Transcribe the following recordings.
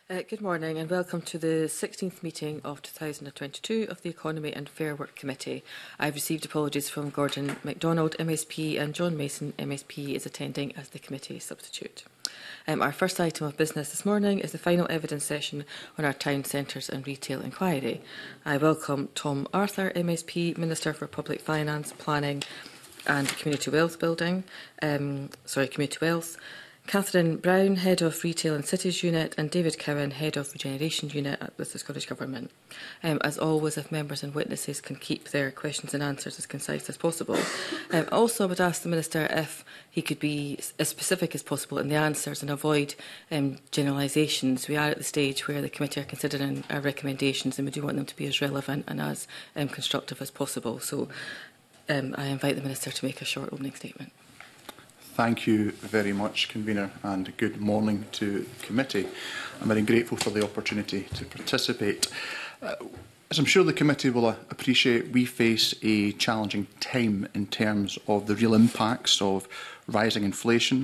Good morning and welcome to the 16th meeting of 2022 of the Economy and Fair Work Committee. I've received apologies from Gordon MacDonald, MSP, and John Mason, MSP, is attending as the committee substitute. Our first item of business this morning is the final evidence session on our town centres and retail inquiry. I welcome Tom Arthur, MSP, Minister for Public Finance, Planning and Community Wealth Building, Community Wealth, Catherine Brown, Head of Retail and Cities Unit, and David Cowan, Head of Regeneration Unit with the Scottish Government. As always, if members and witnesses can keep their questions and answers as concise as possible. Also, I would ask the Minister if he could be as specific as possible in the answers and avoid generalisations. We are at the stage where the committee are considering our recommendations and we do want them to be as relevant and as constructive as possible. So I invite the Minister to make a short opening statement. Thank you very much, Convener, and good morning to the committee. I'm very grateful for the opportunity to participate. As I'm sure the committee will appreciate, we face a challenging time in terms of the real impacts of rising inflation.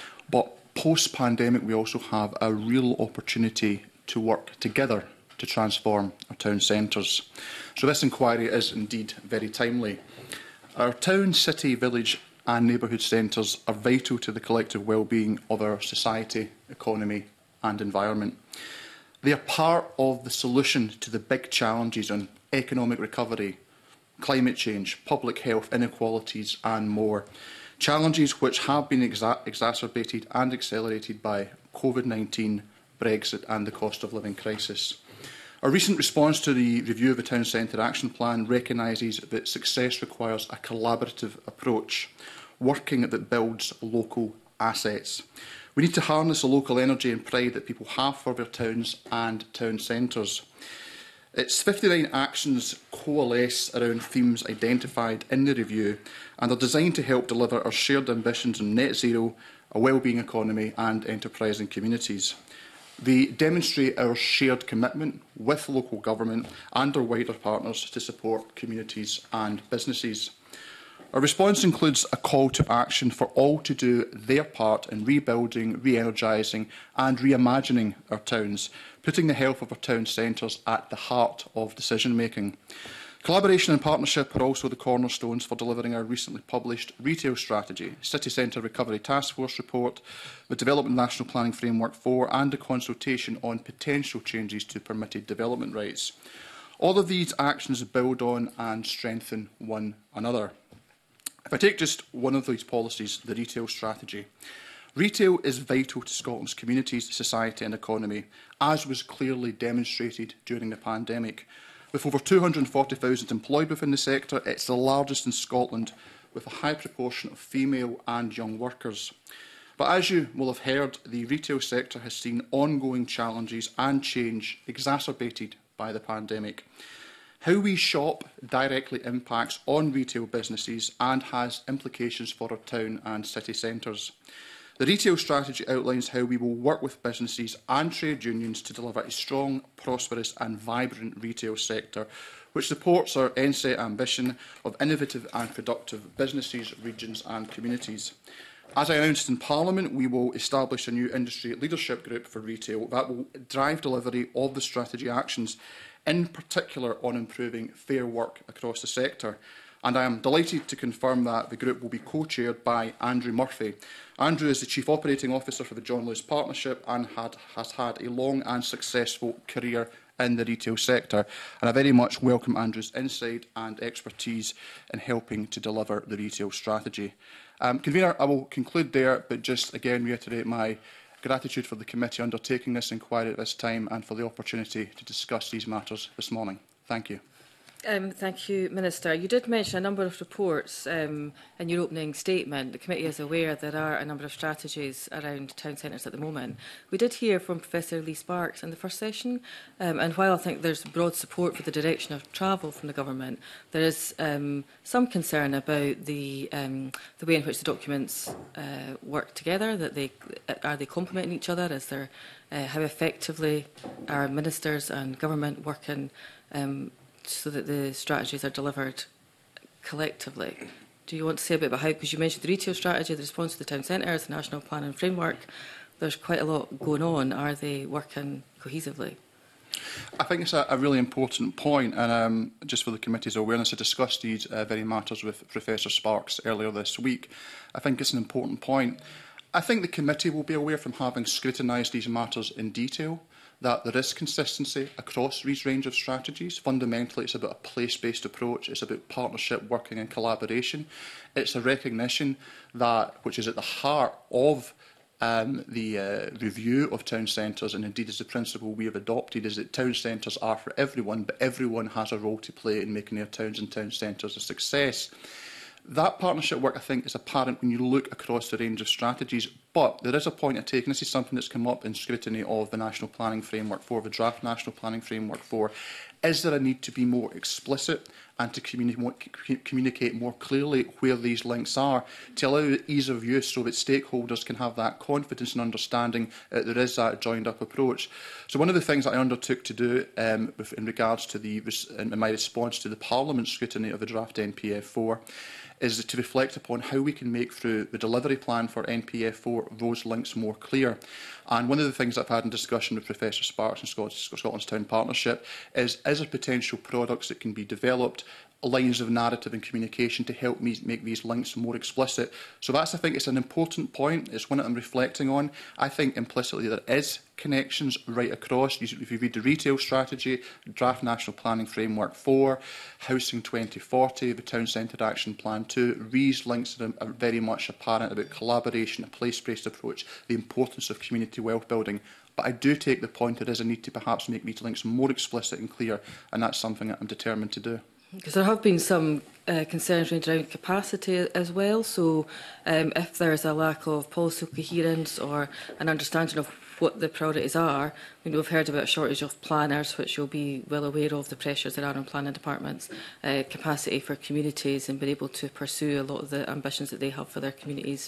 But post-pandemic, we also have a real opportunity to work together to transform our town centres. So this inquiry is indeed very timely. Our town, city, village and neighbourhood centres are vital to the collective well-being of our society, economy and environment. They are part of the solution to the big challenges on economic recovery, climate change, public health, inequalities and more. Challenges which have been exacerbated and accelerated by COVID-19, Brexit and the cost of living crisis. Our recent response to the review of the Town Centre Action Plan recognises that success requires a collaborative approach, working that builds local assets. We need to harness the local energy and pride that people have for their towns and town centres. Its 59 actions coalesce around themes identified in the review and are designed to help deliver our shared ambitions on net zero, a wellbeing economy and enterprising communities. They demonstrate our shared commitment with local government and our wider partners to support communities and businesses. Our response includes a call to action for all to do their part in rebuilding, re-energising and reimagining our towns, putting the health of our town centres at the heart of decision-making. Collaboration and partnership are also the cornerstones for delivering our recently published retail strategy, City Centre Recovery Task Force report, the Development National Planning Framework 4 and a consultation on potential changes to permitted development rights. All of these actions build on and strengthen one another. If I take just one of these policies, the retail strategy, retail is vital to Scotland's communities, society and economy, as was clearly demonstrated during the pandemic. With over 240,000 employed within the sector, it's the largest in Scotland, with a high proportion of female and young workers. But as you will have heard, the retail sector has seen ongoing challenges and change exacerbated by the pandemic. How we shop directly impacts on retail businesses and has implications for our town and city centres. The retail strategy outlines how we will work with businesses and trade unions to deliver a strong, prosperous and vibrant retail sector which supports our NSET ambition of innovative and productive businesses, regions and communities. As I announced in Parliament, we will establish a new industry leadership group for retail that will drive delivery of the strategy actions, in particular on improving fair work across the sector. And I am delighted to confirm that the group will be co-chaired by Andrew Murphy. Andrew is the Chief Operating Officer for the John Lewis Partnership and has had a long and successful career in the retail sector. And I very much welcome Andrew's insight and expertise in helping to deliver the retail strategy. Convener, I will conclude there, but just again reiterate my gratitude for the committee undertaking this inquiry at this time and for the opportunity to discuss these matters this morning. Thank you. Thank you, Minister. You did mention a number of reports in your opening statement. The committee is aware there are a number of strategies around town centres at the moment. We did hear from Professor Lee Sparks in the first session, and while I think there's broad support for the direction of travel from the government, there is some concern about the way in which the documents work together. That are they complementing each other? Is there how effectively are ministers and government working so that the strategies are delivered collectively? Do you want to say a bit about how, because you mentioned the retail strategy, the response to the town centres, the national plan and framework, there's quite a lot going on. Are they working cohesively? I think it's a really important point, and just for the committee's awareness, I discussed these very matters with Professor Sparks earlier this week. I think it's an important point. I think the committee will be aware from having scrutinised these matters in detail that there is consistency across these range of strategies. Fundamentally, it's about a place-based approach. It's about partnership, working and collaboration. It's a recognition that, which is at the heart of the review of town centres, and indeed is the principle we have adopted, is that town centres are for everyone, but everyone has a role to play in making their towns and town centres a success. That partnership work, I think, is apparent when you look across the range of strategies, but there is a point of taking. This is something that's come up in scrutiny of the National Planning Framework 4, the draft National Planning Framework 4. Is there a need to be more explicit and to communicate more clearly where these links are, to allow ease of use so that stakeholders can have that confidence and understanding that there is that joined-up approach? So one of the things that I undertook to do in regards to in my response to the Parliament's scrutiny of the draft NPF 4 is to reflect upon how we can make through the delivery plan for NPF 4 those links more clear. And one of the things I've had in discussion with Professor Sparks and Scotland's Town Partnership is there potential products that can be developed, lines of narrative and communication to help me make these links more explicit. So that's, I think, it's an important point. It's one that I'm reflecting on. I think implicitly there is connections right across. If you read the retail strategy, draft National Planning Framework 4, Housing 2040, the Town Centre Action Plan 2, these links are very much apparent about collaboration, a place-based approach, the importance of community wealth building. But I do take the point there is a need to perhaps make these links more explicit and clear, and that's something that I'm determined to do. Because there have been some concerns around capacity as well. So if there is a lack of policy coherence or an understanding of what the priorities are, we've heard about a shortage of planners, which you'll be well aware of the pressures there are on planning departments, capacity for communities and being able to pursue a lot of the ambitions that they have for their communities.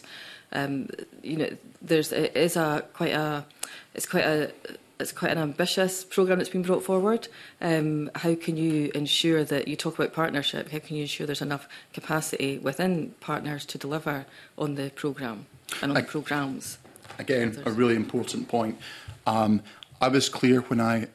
It's quite an ambitious programme that's been brought forward. How can you ensure that you talk about partnership? How can you ensure there's enough capacity within partners to deliver on the programme and on the programmes? Again, a really important point. I was clear when I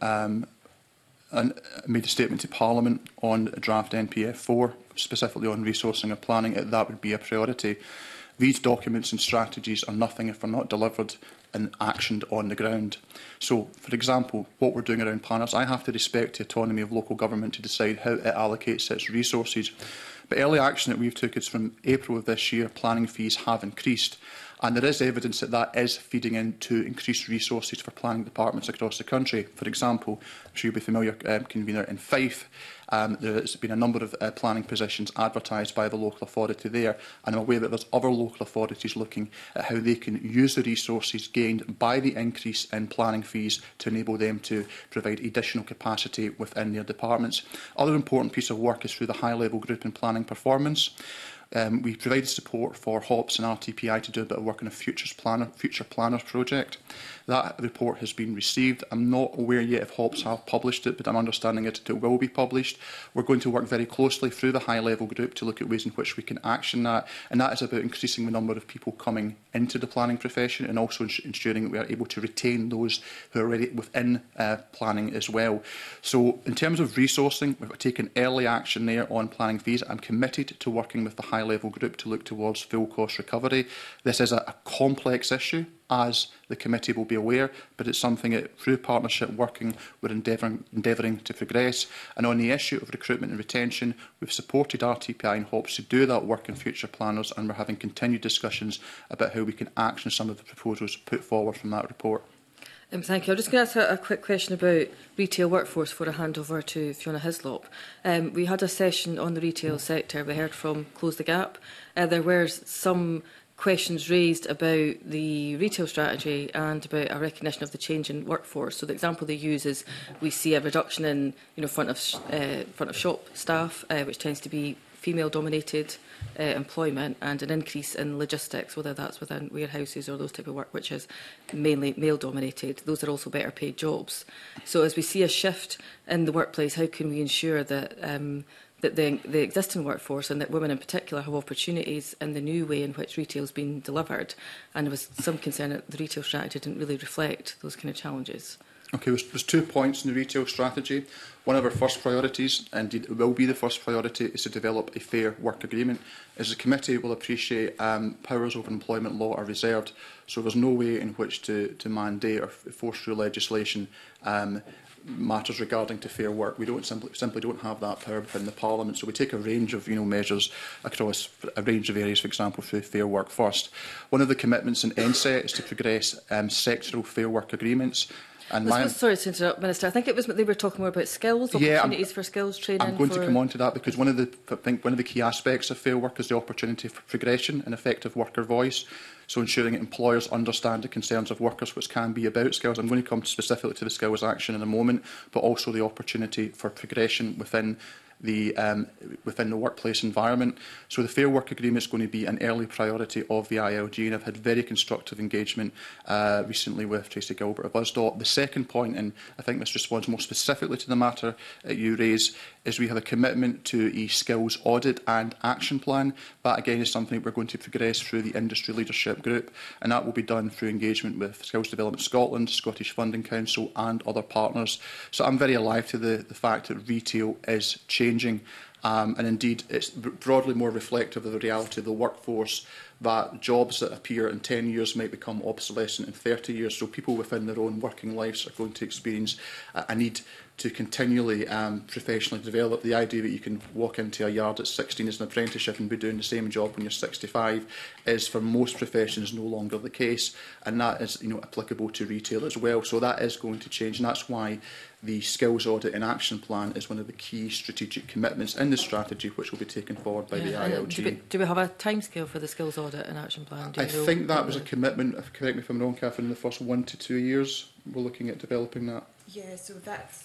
made a statement to Parliament on draft NPF 4, specifically on resourcing and planning, that would be a priority. These documents and strategies are nothing if they're not delivered and actioned on the ground. So, for example, what we're doing around planners, I have to respect the autonomy of local government to decide how it allocates its resources. But early action that we've took is from April of this year, planning fees have increased. And there is evidence that that is feeding into increased resources for planning departments across the country. For example, I'm sure you'll be familiar, convener, in Fife, there has been a number of planning positions advertised by the local authority there, and I'm aware that there's other local authorities looking at how they can use the resources gained by the increase in planning fees to enable them to provide additional capacity within their departments. Other important piece of work is through the high-level group in planning performance. We provided support for HOPS and RTPI to do a bit of work on a Future Planners project. That report has been received. I'm not aware yet if HOPS have published it, but I'm understanding it will be published. We're going to work very closely through the high-level group to look at ways in which we can action that, and that is about increasing the number of people coming into the planning profession and also ensuring that we are able to retain those who are already within planning as well. So in terms of resourcing, we've taken early action there on planning fees. I'm committed to working with the high-level group to look towards full cost recovery. This is a complex issue, as the committee will be aware, but it's something that, through partnership working, we're endeavouring to progress. And on the issue of recruitment and retention, we've supported RTPI and HOPS to do that work in future planners, and we're having continued discussions about how we can action some of the proposals put forward from that report. Thank you. I'm just going to ask a quick question about retail workforce before I hand over to Fiona Hislop. We had a session on the retail sector. We heard from Close the Gap. There were some questions raised about the retail strategy and about a recognition of the change in workforce. So the example they use is we see a reduction in front of shop staff, which tends to be female-dominated employment, and an increase in logistics, whether that's within warehouses or those type of work, which is mainly male-dominated. Those are also better-paid jobs. So as we see a shift in the workplace, how can we ensure that that the existing workforce and that women in particular have opportunities in the new way in which retail is being delivered. And there was some concern that the retail strategy didn't really reflect those kind of challenges. Okay, there's 2 points in the retail strategy. One of our first priorities, indeed it will be the first priority, is to develop a fair work agreement. As the committee will appreciate, powers over employment law are reserved, so there's no way in which to mandate or force through legislation matters regarding to fair work. We simply don't have that power within the Parliament. So we take a range of measures across a range of areas, for example, through Fair Work First. One of the commitments in NSET is to progress sectoral fair work agreements. And sorry to interrupt, Minister. I think it was they were talking more about skills, opportunities for skills training. I'm going to come on to that because one of the key aspects of fair work is the opportunity for progression and effective worker voice. So ensuring that employers understand the concerns of workers, which can be about skills. I'm going to come specifically to the skills action in a moment, but also the opportunity for progression within the workplace environment. So the Fair Work Agreement is going to be an early priority of the ILG, and I've had very constructive engagement recently with Tracy Gilbert of USDOT. The second point, and I think this responds more specifically to the matter you raise, is we have a commitment to a skills audit and action plan. That again is something we're going to progress through the industry leadership group, and that will be done through engagement with Skills Development Scotland, Scottish Funding Council and other partners. So I'm very alive to the fact that retail is changing, and indeed it's broadly more reflective of the reality of the workforce, that jobs that appear in 10 years might become obsolescent in 30 years. So people within their own working lives are going to experience a need to continually professionally develop. The idea that you can walk into a yard at 16 as an apprenticeship and be doing the same job when you're 65 is for most professions no longer the case, and that is applicable to retail as well. So that is going to change, and that's why the Skills Audit and Action Plan is one of the key strategic commitments in the strategy, which will be taken forward by the ILG. Do we have a timescale for the Skills Audit and Action Plan? I think that was a commitment, correct me if I'm wrong, Catherine, in the first 1 to 2 years we're looking at developing that. Yeah, so that's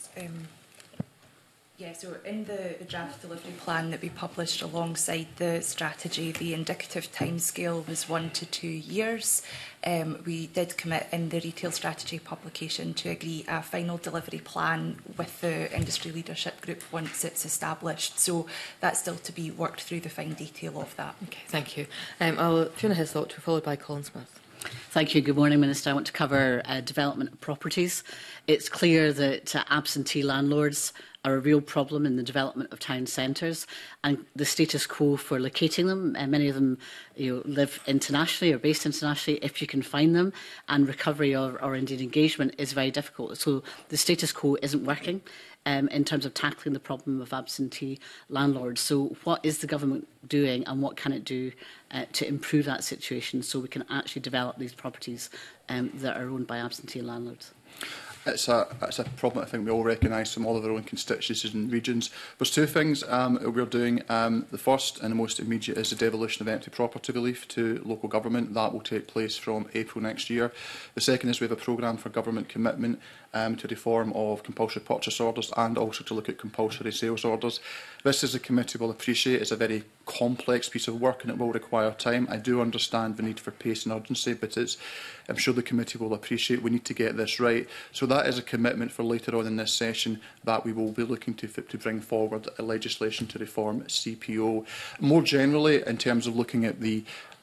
so in the draft delivery plan that we published alongside the strategy, the indicative timescale was 1 to 2 years. We did commit in the retail strategy publication to agree a final delivery plan with the industry leadership group once it's established. So that's still to be worked through the fine detail of that. Okay, thank you. Fiona Hislop, followed by Colin Smith. Thank you. Good morning, Minister. I want to cover development of properties. It's clear that absentee landlords are a real problem in the development of town centres, and the status quo for locating them. Many of them live internationally or based internationally, if you can find them, and recovery or indeed engagement is very difficult. So the status quo isn't working in terms of tackling the problem of absentee landlords. So what is the government doing, and what can it do to improve that situation so we can actually develop these properties that are owned by absentee landlords? It's a problem I think we all recognise from all of our own constituencies and regions. There's 2 things we're doing. The first and the most immediate is the devolution of empty property relief to local government. That will take place from April next year. The second is we have a programme for government commitment to reform of compulsory purchase orders and also to look at compulsory sales orders. This, as the committee will appreciate, is a very complex piece of work and it will require time. I do understand the need for pace and urgency, but I'm sure the committee will appreciate we need to get this right. So that is a commitment for later on in this session that we will be looking to bring forward a legislation to reform CPO. More generally, in terms of looking at the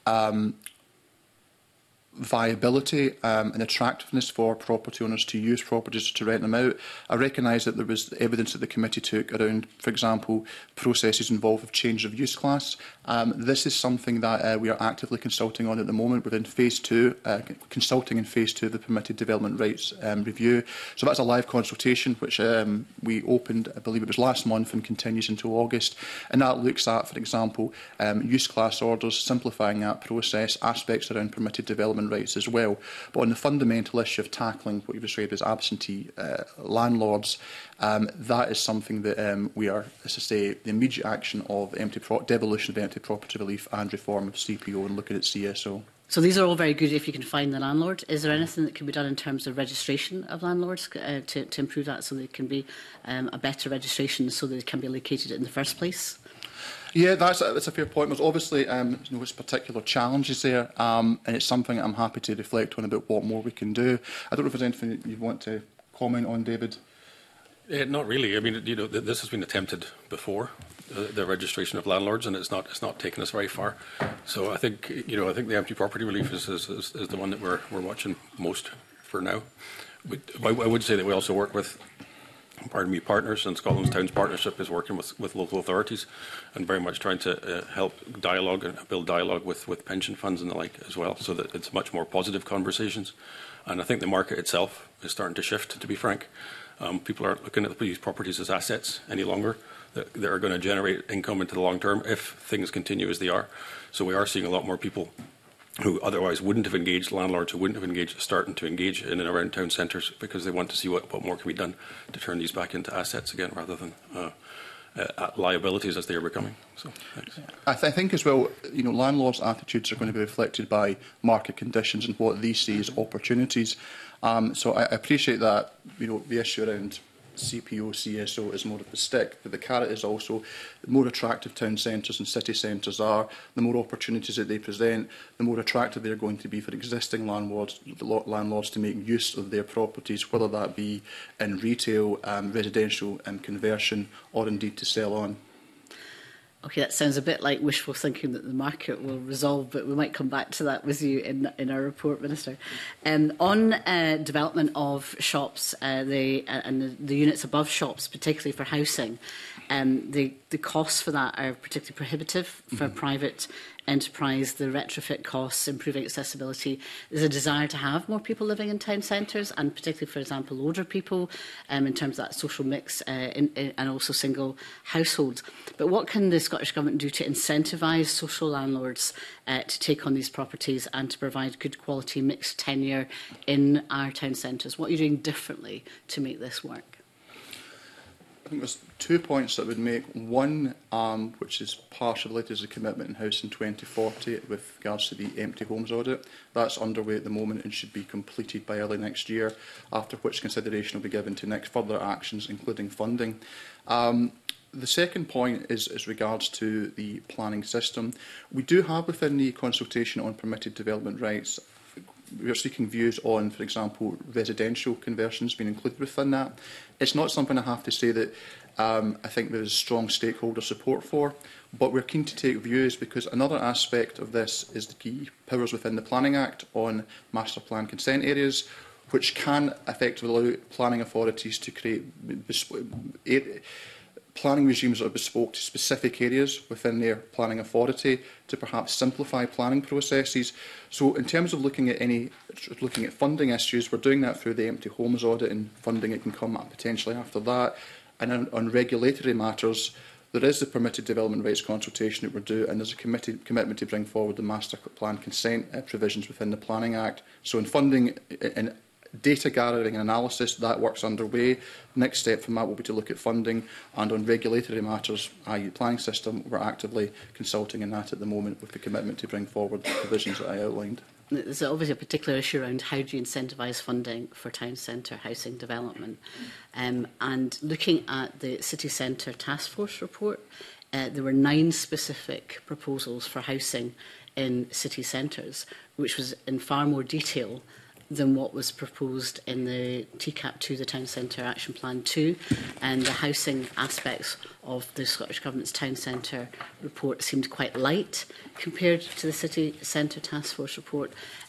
viability and attractiveness for property owners to use properties to rent them out. I recognise that there was evidence that the committee took around, for example, processes involved with change of use class. This is something that we are actively consulting on at the moment within Phase 2, consulting in Phase 2 of the Permitted Development Rights Review. So that's a live consultation which we opened, I believe it was last month, and continues until August. And that looks at, for example, use class orders, simplifying that process, aspects around permitted development rights as well. But on the fundamental issue of tackling what you've described as absentee landlords, that is something that we are, as I say, the immediate action of devolution of empty property relief and reform of CPO and looking at CSO. So these are all very good if you can find the landlord. Is there anything that can be done in terms of registration of landlords to improve that so there can be a better registration so that they can be located in the first place? Yeah, that's a fair point. There's obviously there's particular challenges there, and it's something I'm happy to reflect on about what more we can do. I don't know if there's anything you want to comment on, David. Not really. I mean, this has been attempted before, the registration of landlords, and it's not taken us very far. So I think the empty property relief is the one that we're watching most for now. I would say that we also work with, partners, and Scotland's Towns Partnership is working with local authorities and very much trying to help dialogue and build dialogue with pension funds and the like as well, so that it's much more positive conversations. And I think the market itself is starting to shift, to be frank. People aren't looking at these properties as assets any longer that are going to generate income into the long term if things continue as they are. So we are seeing a lot more people who otherwise wouldn't have engaged, landlords who wouldn't have engaged, starting to engage in and around town centres because they want to see what more can be done to turn these back into assets again rather than liabilities as they are becoming. So, thanks. I think as well, landlords' attitudes are going to be reflected by market conditions and what they see as opportunities. So I appreciate that, the issue around CPO, CSO is more of the stick, but the carrot is also the more attractive town centres and city centres are, the more opportunities that they present, the more attractive they're going to be for existing landlords to make use of their properties, whether that be in retail, residential conversion, or indeed to sell on. Okay, that sounds a bit like wishful thinking that the market will resolve, but we might come back to that with you in our report, Minister. On development of shops and the units above shops, particularly for housing, the costs for that are particularly prohibitive for private enterprise. The retrofit costs, improving accessibility. There's a desire to have more people living in town centres, and particularly, for example, older people, in terms of that social mix, and also single households. But what can the Scottish Government do to incentivise social landlords to take on these properties and to provide good quality mixed tenure in our town centres? What are you doing differently to make this work? I think there's 2 points that I would make. One, which is partially related to the commitment in Housing 2040 with regards to the empty homes audit. That's underway at the moment and should be completed by early next year, after which consideration will be given to next further actions, including funding. The second point is as regards to the planning system. We do have within the consultation on permitted development rights, we are seeking views on, for example, residential conversions being included within that. It's not something I have to say that I think there is strong stakeholder support for, but we're keen to take views because another aspect of this is the key powers within the Planning Act on master plan consent areas, which can effectively allow planning authorities to create planning regimes that are bespoke to specific areas within their planning authority to perhaps simplify planning processes. So in terms of looking at funding issues, we're doing that through the empty homes audit, and funding it can come up potentially after that. And on regulatory matters, there is the permitted development rights consultation that we're due, and there's a commitment to bring forward the master plan consent provisions within the Planning Act. So in funding and data gathering and analysis, that work's underway. Next step from that will be to look at funding, and on regulatory matters, i.e. the planning system, we're actively consulting in that at the moment with the commitment to bring forward the provisions that I outlined. There's obviously a particular issue around how do you incentivise funding for town centre housing development. And looking at the City Centre Task Force report, there were 9 specific proposals for housing in city centres, which was in far more detail than what was proposed in the TCAP2, the Town Centre Action Plan 2, and the housing aspects of the Scottish Government's Town Centre report seemed quite light compared to the City Centre Task Force report.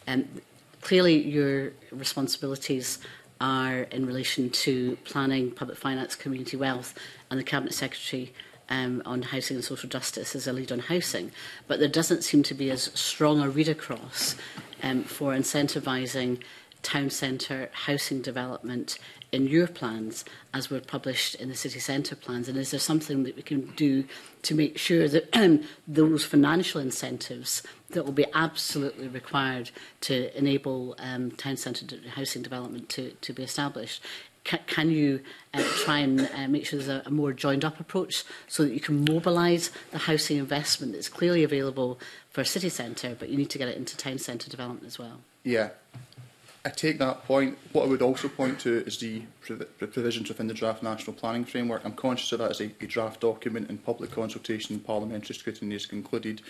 Clearly your responsibilities are in relation to planning, public finance, community wealth, and the Cabinet Secretary on housing and social justice as a lead on housing, but there doesn't seem to be as strong a read across for incentivising town centre housing development in your plans as were published in the city centre plans. And is there something that we can do to make sure that those financial incentives that will be absolutely required to enable town centre housing development to be established, can you try and make sure there's a more joined-up approach so that you can mobilise the housing investment that's clearly available for a city centre, but you need to get it into town centre development as well? Yeah. I take that point. What I would also point to is the provisions within the draft national planning framework. I'm conscious of that as a draft document, and public consultation and parliamentary scrutiny is concluded.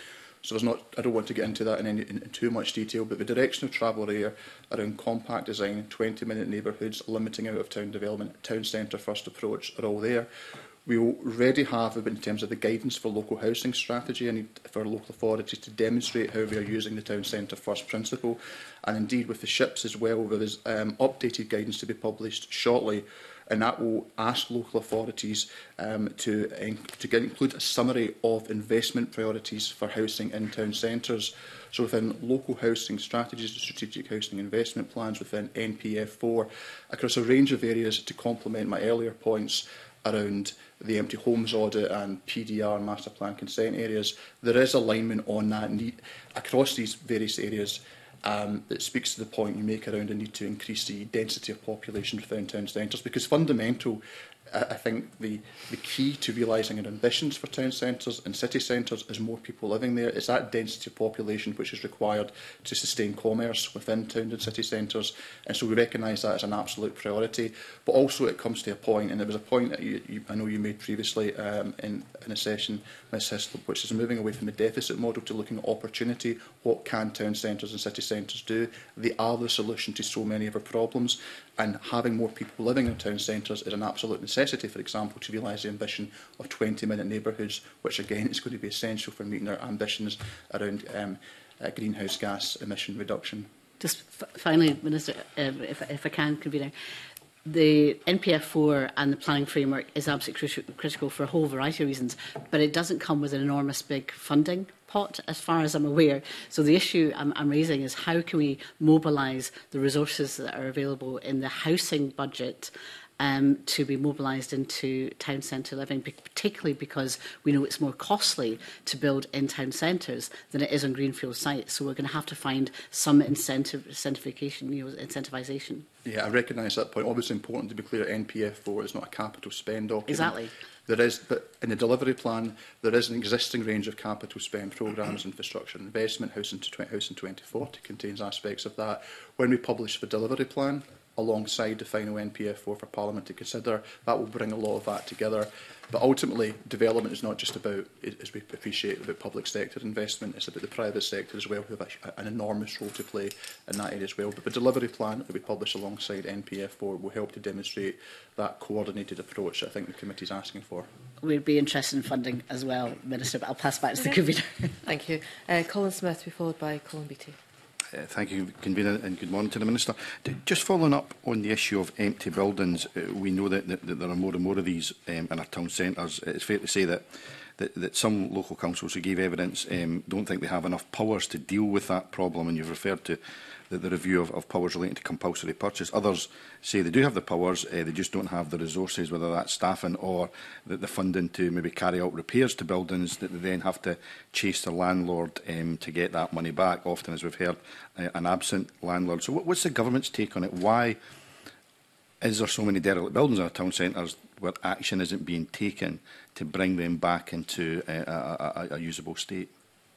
So I don't want to get into that in too much detail, but the direction of travel here around compact design, 20-minute neighbourhoods, limiting out-of-town development, town centre first approach are all there. We already have, in terms of the guidance for local housing strategy, and for local authorities to demonstrate how we are using the town centre first principle. And indeed with the SHIPs as well, there is updated guidance to be published shortly, and that will ask local authorities to include a summary of investment priorities for housing in town centres. So within local housing strategies and strategic housing investment plans within NPF4, across a range of areas to complement my earlier points around the empty homes audit and PDR and master plan consent areas, there is alignment on that need across these various areas that speaks to the point you make around the need to increase the density of population within town centres, because fundamental, I think the key to realising our ambitions for town centres and city centres is more people living there. It's that density of population which is required to sustain commerce within town and city centres, and so we recognise that as an absolute priority. But also it comes to a point, and there was a point that I know you made previously in a session, Ms Hislop, which is moving away from the deficit model to looking at opportunity. What can town centres and city centres do? They are the solution to so many of our problems. And having more people living in town centres is an absolute necessity, for example, to realise the ambition of 20-minute neighbourhoods, which again is going to be essential for meeting our ambitions around greenhouse gas emission reduction. Just finally, Minister, if I can, Convener, the NPF4 and the planning framework is absolutely critical for a whole variety of reasons, but it doesn't come with an enormous big funding pot, as far as I'm aware. So the issue I'm raising is how can we mobilise the resources that are available in the housing budget to be mobilised into town centre living, particularly because we know it's more costly to build in town centres than it is on greenfield sites. So we're going to have to find some incentivisation. Yeah, I recognise that point. Obviously important to be clear, NPF4 is not a capital spend document. Exactly. There is, but in the delivery plan, there is an existing range of capital spend programmes, infrastructure and investment. Housing 2040 contains aspects of that. When we publish the delivery plan, alongside the final NPF4 for Parliament to consider, that will bring a lot of that together. But ultimately, development is not just about, as we appreciate, about public sector investment. It's about the private sector as well, who have an enormous role to play in that area as well. But the delivery plan that we publish alongside NPF4 will help to demonstrate that coordinated approach that I think the committee is asking for. We'd be interested in funding as well, Minister, but I'll pass back to the convener. Thank you. Colin Smith, be followed by Colin Beattie. Thank you, Convener, and good morning to the Minister. Just following up on the issue of empty buildings, we know that there are more and more of these in our town centres. It's fair to say that some local councils who gave evidence don't think they have enough powers to deal with that problem, and you've referred to the review of powers relating to compulsory purchase. Others say they do have the powers, they just don't have the resources, whether that's staffing or the funding to maybe carry out repairs to buildings that they then have to chase the landlord to get that money back, often, as we've heard, an absent landlord. So what's the government's take on it? Why is there so many derelict buildings in our town centres where action isn't being taken to bring them back into a usable state?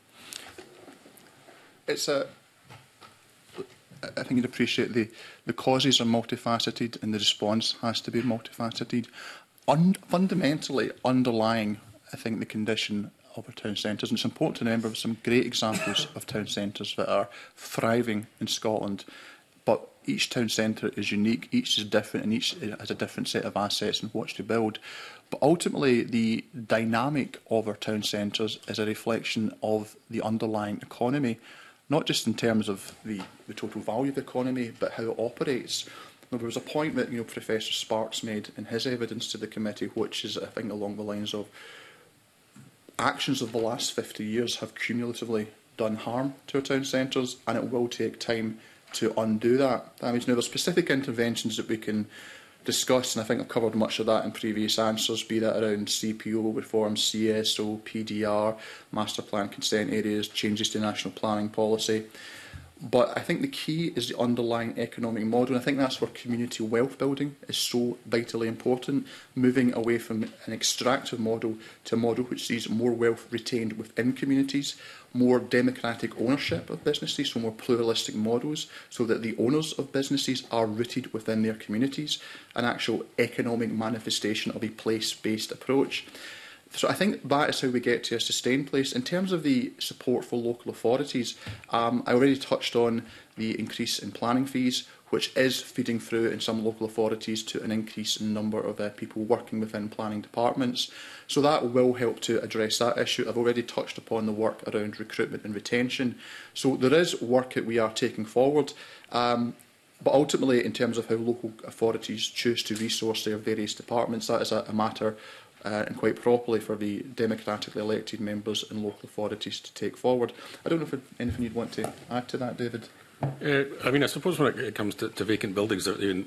I think you'd appreciate the causes are multifaceted and the response has to be multifaceted. Fundamentally underlying, I think, the condition of our town centres, and it's important to remember some great examples of town centres that are thriving in Scotland, but each town centre is unique, each is different, and each has a different set of assets and what to build. But ultimately, the dynamic of our town centres is a reflection of the underlying economy, not just in terms of the total value of the economy, but how it operates. Now, there was a point that Professor Sparks made in his evidence to the committee, which is, I think, along the lines of actions of the last 50 years have cumulatively done harm to our town centres, and it will take time to undo that. That means, now, there are specific interventions that we can discuss, and I think I've covered much of that in previous answers, be that around CPO reform, CSO, PDR, master plan consent areas, changes to national planning policy. But I think the key is the underlying economic model, and I think that's where community wealth building is so vitally important, moving away from an extractive model to a model which sees more wealth retained within communities, more democratic ownership of businesses, so more pluralistic models, so that the owners of businesses are rooted within their communities, an actual economic manifestation of a place-based approach. So I think that is how we get to a sustained place. In terms of the support for local authorities, I already touched on the increase in planning fees, which is feeding through in some local authorities to an increase in the number of people working within planning departments. So that will help to address that issue. I've already touched upon the work around recruitment and retention. So there is work that we are taking forward. But ultimately, in terms of how local authorities choose to resource their various departments, that is a matter and quite properly for the democratically elected members and local authorities to take forward. I don't know if there's anything you'd want to add to that, David. I mean, I suppose when it comes to vacant buildings,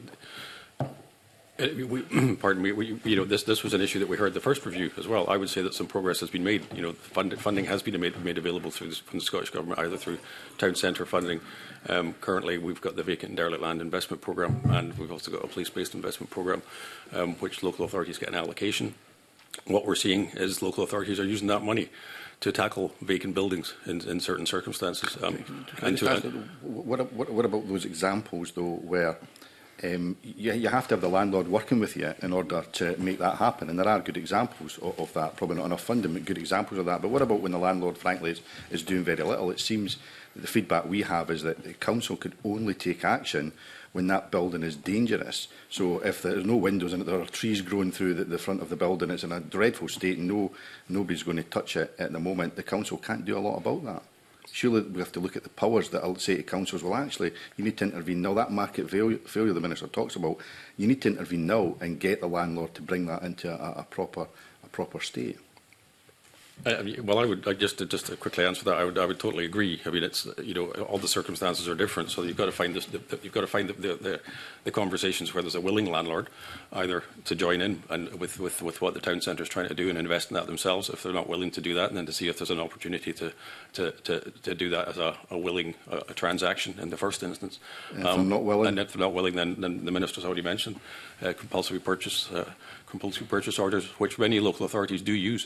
pardon me, this was an issue that we heard the first review as well. I would say that some progress has been made. Funding has been made available from the Scottish Government, either through town centre funding. Currently, we've got the vacant and derelict land investment programme, and we've also got a place-based investment programme, which local authorities get an allocation. What we're seeing is local authorities are using that money to tackle vacant buildings in certain circumstances. What about those examples, though, where you have to have the landlord working with you in order to make that happen? And there are good examples of that, probably not enough funding, but good examples of that. But what about when the landlord, frankly, is doing very little? It seems that the feedback we have is that the council could only take action when that building is dangerous. So if there's no windows in it, there are trees growing through the front of the building, it's in a dreadful state and nobody's going to touch it at the moment, the council can't do a lot about that. Surely we have to look at the powers that will say to councils, well, actually, you need to intervene now. That market failure the Minister talks about, you need to intervene now and get the landlord to bring that into a proper state. Well, I would just to quickly answer that. I would totally agree. I mean, it's all the circumstances are different, so you've got to find the conversations where there's a willing landlord, either to join in and with what the town centre is trying to do and invest in that themselves. If they're not willing to do that, and then to see if there's an opportunity to do that as a willing transaction in the first instance. If they're not willing, and if they're not willing, then the Minister's already mentioned compulsory purchase orders, which many local authorities do use.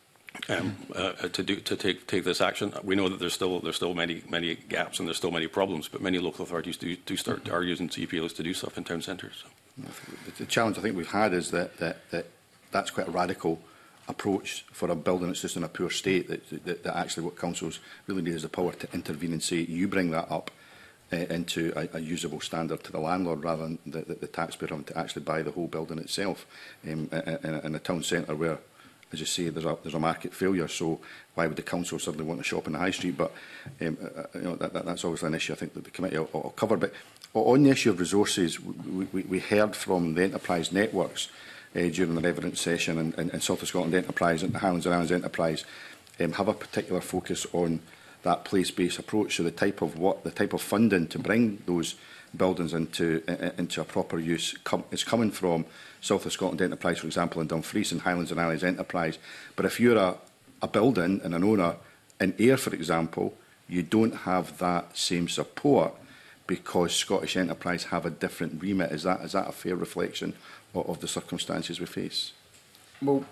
To take this action. We know that there's still many gaps and there's still many problems, but many local authorities are using CPOs to do stuff in town centres. So. The challenge I think we've had is that's quite a radical approach for a building that's just in a poor state. That actually what councils really need is the power to intervene and say, you bring that up into a usable standard to the landlord, rather than the taxpayer having to actually buy the whole building itself in a town centre where, as you say, there's a market failure, so why would the council suddenly want to shop in the high street? But that's obviously an issue I think that the committee will cover. But on the issue of resources, we heard from the enterprise networks during the evidence session, and South of Scotland Enterprise and the Highlands and Islands Enterprise have a particular focus on that place-based approach. So the type of funding to bring those buildings into a proper use is coming from South of Scotland Enterprise, for example, in Dumfries, and Highlands and Islands Enterprise. But if you're a building and an owner in Ayr, for example, you don't have that same support because Scottish Enterprise have a different remit. Is that a fair reflection of the circumstances we face? Well,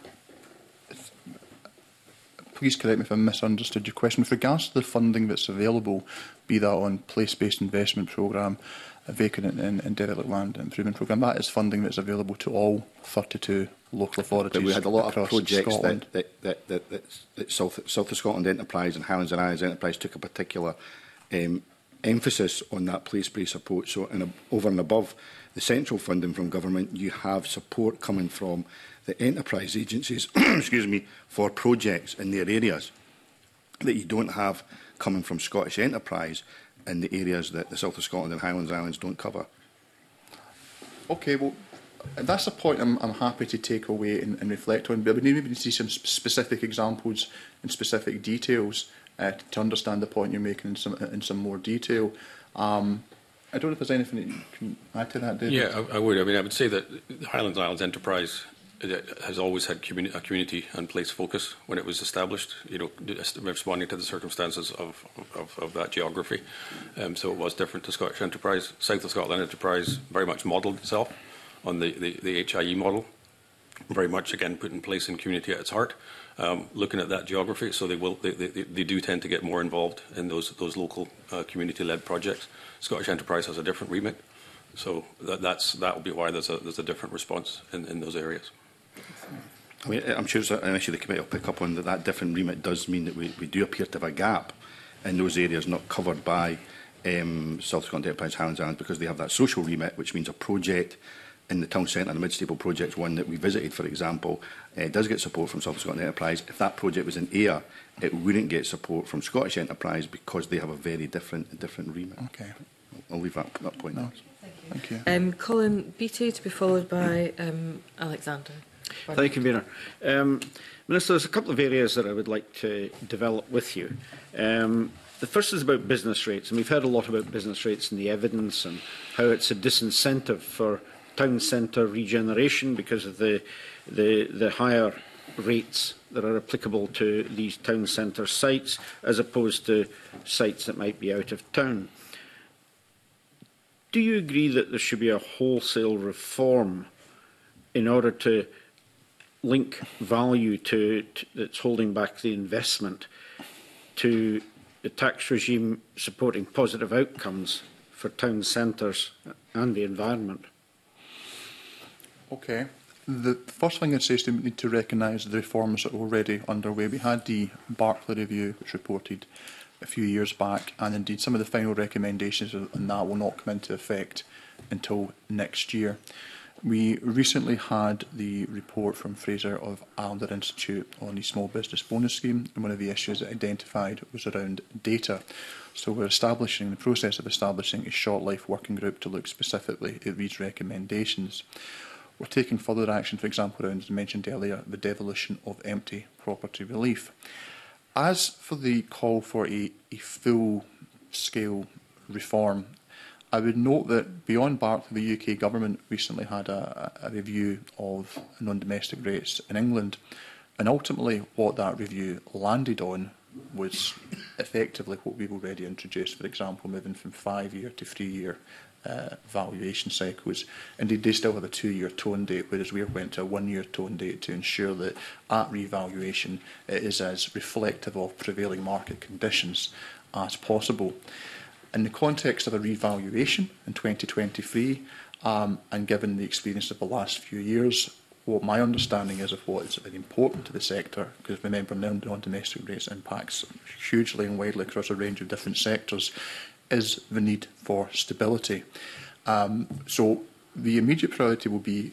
please correct me if I misunderstood your question. With regards to the funding that's available, be that on place-based investment programme, a vacant and derelict land improvement programme, that is funding that's available to all 32 local authorities. But we had a lot of projects Scotland. that South of Scotland Enterprise and Highlands and Islands Enterprise took a particular emphasis on that place-based approach. So over and above the central funding from government, you have support coming from the enterprise agencies excuse me, for projects in their areas that you don't have coming from Scottish Enterprise in the areas that the South of Scotland and Highlands Islands don't cover. Okay, well, that's a point I'm happy to take away and reflect on, but we maybe need to see some specific examples and specific details to understand the point you're making in some more detail. I don't know if there's anything that you can add to that, David. Yeah, I would. I mean, I would say that the Highlands Islands Enterprise has always had a community and place focus when it was established, responding to the circumstances of that geography. So it was different to Scottish Enterprise. South of Scotland Enterprise very much modelled itself on the HIE model, very much, again, put in place in community at its heart, looking at that geography. So they do tend to get more involved in those local community-led projects. Scottish Enterprise has a different remit. So that will be why there's a different response in those areas. I mean, I'm sure it's an issue the committee will pick up on, that different remit does mean that we do appear to have a gap in those areas not covered by South Scotland Enterprise Highlands Islands, because they have that social remit, which means a project in the town centre, the Mid-Staple project, one that we visited, for example, does get support from South Scotland Enterprise. If that project was in Ayr, it wouldn't get support from Scottish Enterprise because they have a very different remit. Okay. I'll leave that point there. Thank you. Colin Beattie, to be followed by Alexander. Thank you, Convener. Minister, there's a couple of areas that I would like to develop with you. The first is about business rates, and we've heard a lot about business rates and the evidence and how it's a disincentive for town centre regeneration because of the higher rates that are applicable to these town centre sites as opposed to sites that might be out of town. Do you agree that there should be a wholesale reform in order to link value that's holding back the investment to the tax regime supporting positive outcomes for town centres and the environment? Okay. The first thing I'd say is we need to recognise the reforms that are already underway. We had the Barclay Review, which reported a few years back, and indeed some of the final recommendations on that will not come into effect until next year. We recently had the report from Fraser of Islander Institute on the Small Business Bonus Scheme, and one of the issues it identified was around data. So we're in the process of establishing a short life working group to look specifically at these recommendations. We're taking further action, for example, around, as mentioned earlier, the devolution of empty property relief. As for the call for a full-scale reform, I would note that beyond Barclay, the UK government recently had a review of non-domestic rates in England, and ultimately what that review landed on was effectively what we've already introduced, for example, moving from 5-year to 3-year valuation cycles. Indeed, they still have a 2-year tone date, whereas we went to a 1-year tone date to ensure that at revaluation it is as reflective of prevailing market conditions as possible. In the context of a revaluation in 2023, and given the experience of the last few years, what my understanding is of what is very important to the sector, because remember, non-domestic rates impacts hugely and widely across a range of different sectors, is the need for stability. So the immediate priority will be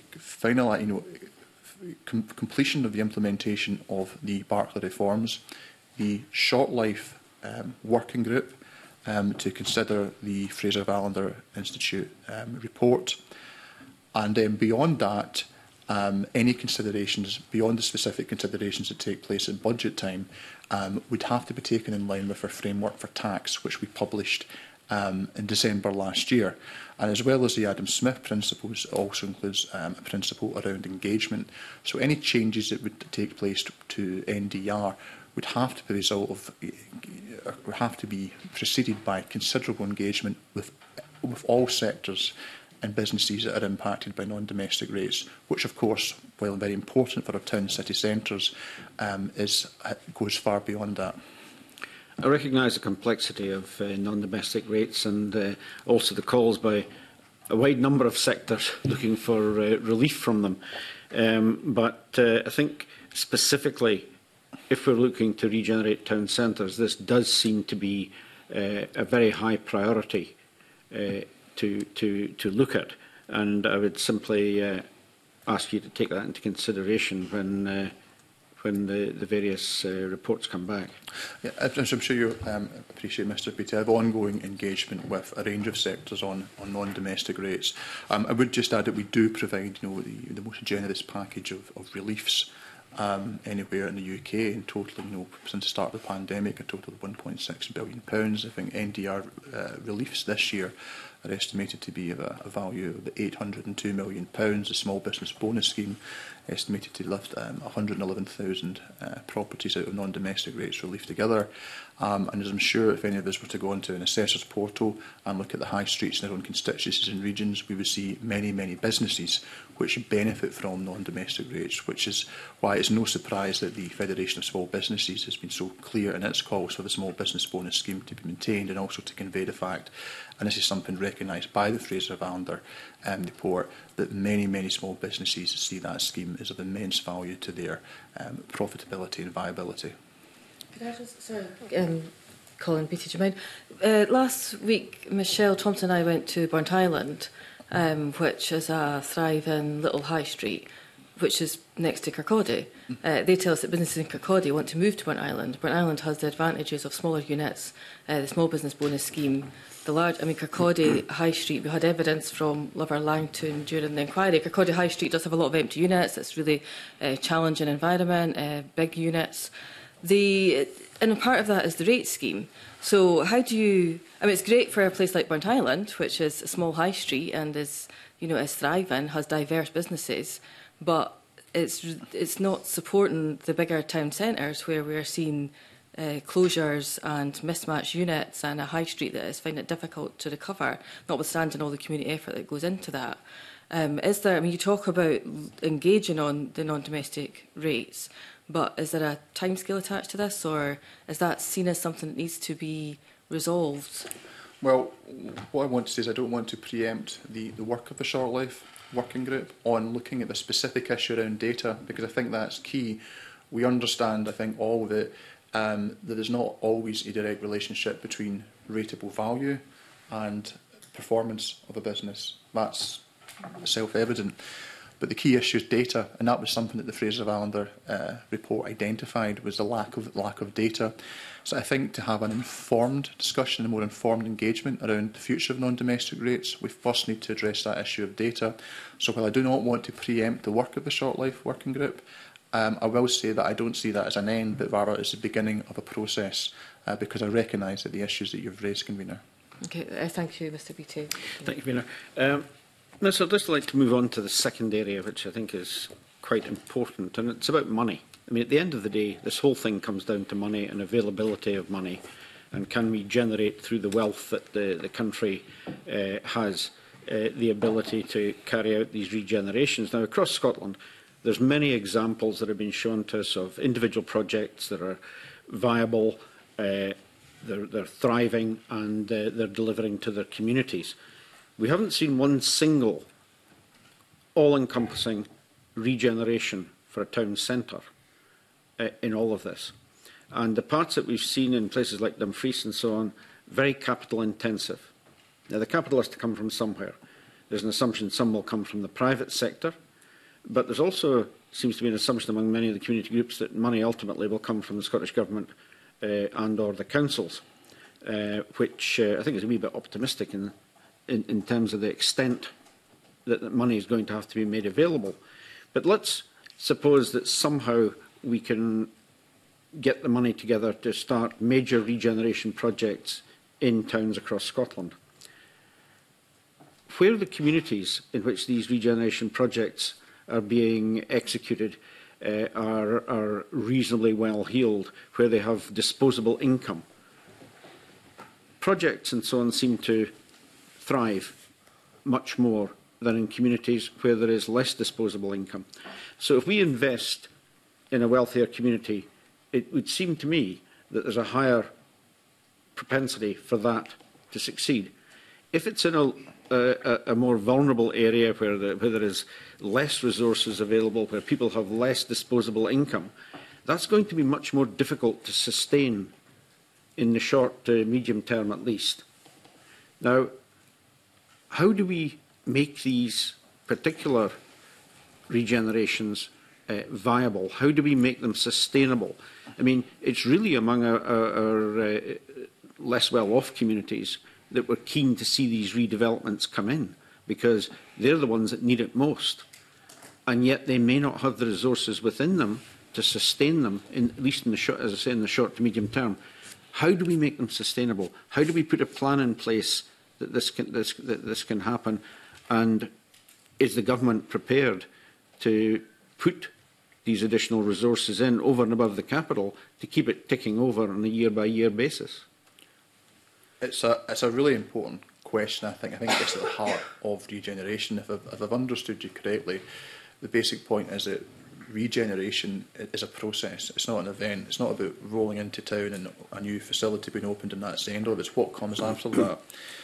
completion of the implementation of the Barclay reforms, the short life working group to consider the Fraser of Islander Institute report, and then beyond that, any considerations beyond the specific considerations that take place at budget time would have to be taken in line with our framework for tax, which we published in December last year. And as well as the Adam Smith principles, it also includes a principle around engagement. So any changes that would take place to NDR would have to be preceded by considerable engagement with all sectors and businesses that are impacted by non-domestic rates, which of course, while very important for our town city centres, goes far beyond that. I recognise the complexity of non-domestic rates and also the calls by a wide number of sectors looking for relief from them. But I think specifically, if we're looking to regenerate town centres, this does seem to be a very high priority to look at, and I would simply ask you to take that into consideration when the various reports come back. Yeah, as I'm sure you appreciate, Mr. Beattie, I have ongoing engagement with a range of sectors on non-domestic rates. I would just add that we do provide the most generous package of reliefs anywhere in the UK, in total, since the start of the pandemic, a total of £1.6 billion. I think NDR reliefs this year are estimated to be of a value of £802 million. The Small Business Bonus Scheme estimated to lift 111,000 properties out of non-domestic rates relief together. And as I'm sure if any of us were to go onto an assessor's portal and look at the high streets in their own constituencies and regions, we would see many, many businesses which benefit from non-domestic rates, which is why it's no surprise that the Federation of Small Businesses has been so clear in its calls for the Small Business Bonus Scheme to be maintained, and also to convey the fact and this is something recognised by the Fraser Valander report, that many small businesses see that scheme as of immense value to their profitability and viability. Could I just, sorry, Colin Beattie, do you mind? Last week, Michelle Thompson and I went to Burnt Island, which is a thriving little high street, which is next to Kirkcaldy. They tell us that businesses in Kirkcaldy want to move to Burnt Island. Burnt Island has the advantages of smaller units, the small business bonus scheme, the large, Kirkcaldy High Street, we had evidence from Lover Langton during the inquiry. Kirkcaldy High Street does have a lot of empty units. It's really challenging environment, big units. And part of that is the rate scheme. So how do you... it's great for a place like Burnt Island, which is a small high street and is thriving, has diverse businesses, but it's not supporting the bigger town centres where we're seeing closures and mismatched units and a high street that is finding it difficult to recover, notwithstanding all the community effort that goes into that. Is there... you talk about engaging on the non-domestic rates, but is there a timescale attached to this, or is that seen as something that needs to be resolved? Well, what I want to say is I don't want to preempt the work of the Short Life Working Group on looking at the specific issue around data, because I think that's key. We understand, I think, all of it, that there's not always a direct relationship between rateable value and performance of a business. That's self-evident. But the key issue is data, and that was something that the Fraser Valander report identified, was the lack of data. So I think to have an informed discussion, a more informed engagement around the future of non-domestic rates, we first need to address that issue of data. So while I do not want to preempt the work of the Short Life Working Group, I will say that I don't see that as an end, but rather as the beginning of a process, because I recognise that the issues that you've raised, Convener. Okay, thank you, Mr Beattie. Thank you, Convener. Minister, I'd just like to move on to the second area, which I think is quite important, and it's about money. At the end of the day, this whole thing comes down to money and availability of money, and can we generate through the wealth that the country has the ability to carry out these regenerations. Now, across Scotland, there's many examples that have been shown to us of individual projects that are viable, they're thriving, and they're delivering to their communities. We haven't seen one single all-encompassing regeneration for a town centre in all of this. And the parts that we've seen in places like Dumfries and so on, very capital intensive. Now, the capital has to come from somewhere. There's an assumption some will come from the private sector, but there's also seems to be an assumption among many of the community groups that money ultimately will come from the Scottish Government and or the councils, which I think is a wee bit optimistic in terms of the extent that money is going to have to be made available. But let's suppose that somehow we can get the money together to start major regeneration projects in towns across Scotland. Where the communities in which these regeneration projects are being executed are reasonably well heeled, where they have disposable income, projects and so on seem to thrive much more than in communities where there is less disposable income. So if we invest in a wealthier community, it would seem to me that there's a higher propensity for that to succeed. If it's in a more vulnerable area where there is less resources available, where people have less disposable income, that's going to be much more difficult to sustain in the short to medium term at least. Now, how do we make these particular regenerations viable? How do we make them sustainable? I mean, it's really among our less well-off communities that we're keen to see these redevelopments come in, because they're the ones that need it most. And yet they may not have the resources within them to sustain them, at least in the short, as I say, in the short to medium term. How do we make them sustainable? How do we put a plan in place that this can happen? And is the government prepared to put these additional resources in over and above the capital to keep it ticking over on a year-by-year basis? It's a really important question, I think. I think it's at the heart of regeneration. If I've understood you correctly, the basic point is that regeneration is a process. It's not an event. It's not about rolling into town and a new facility being opened and that's the end of it. It's what comes after that.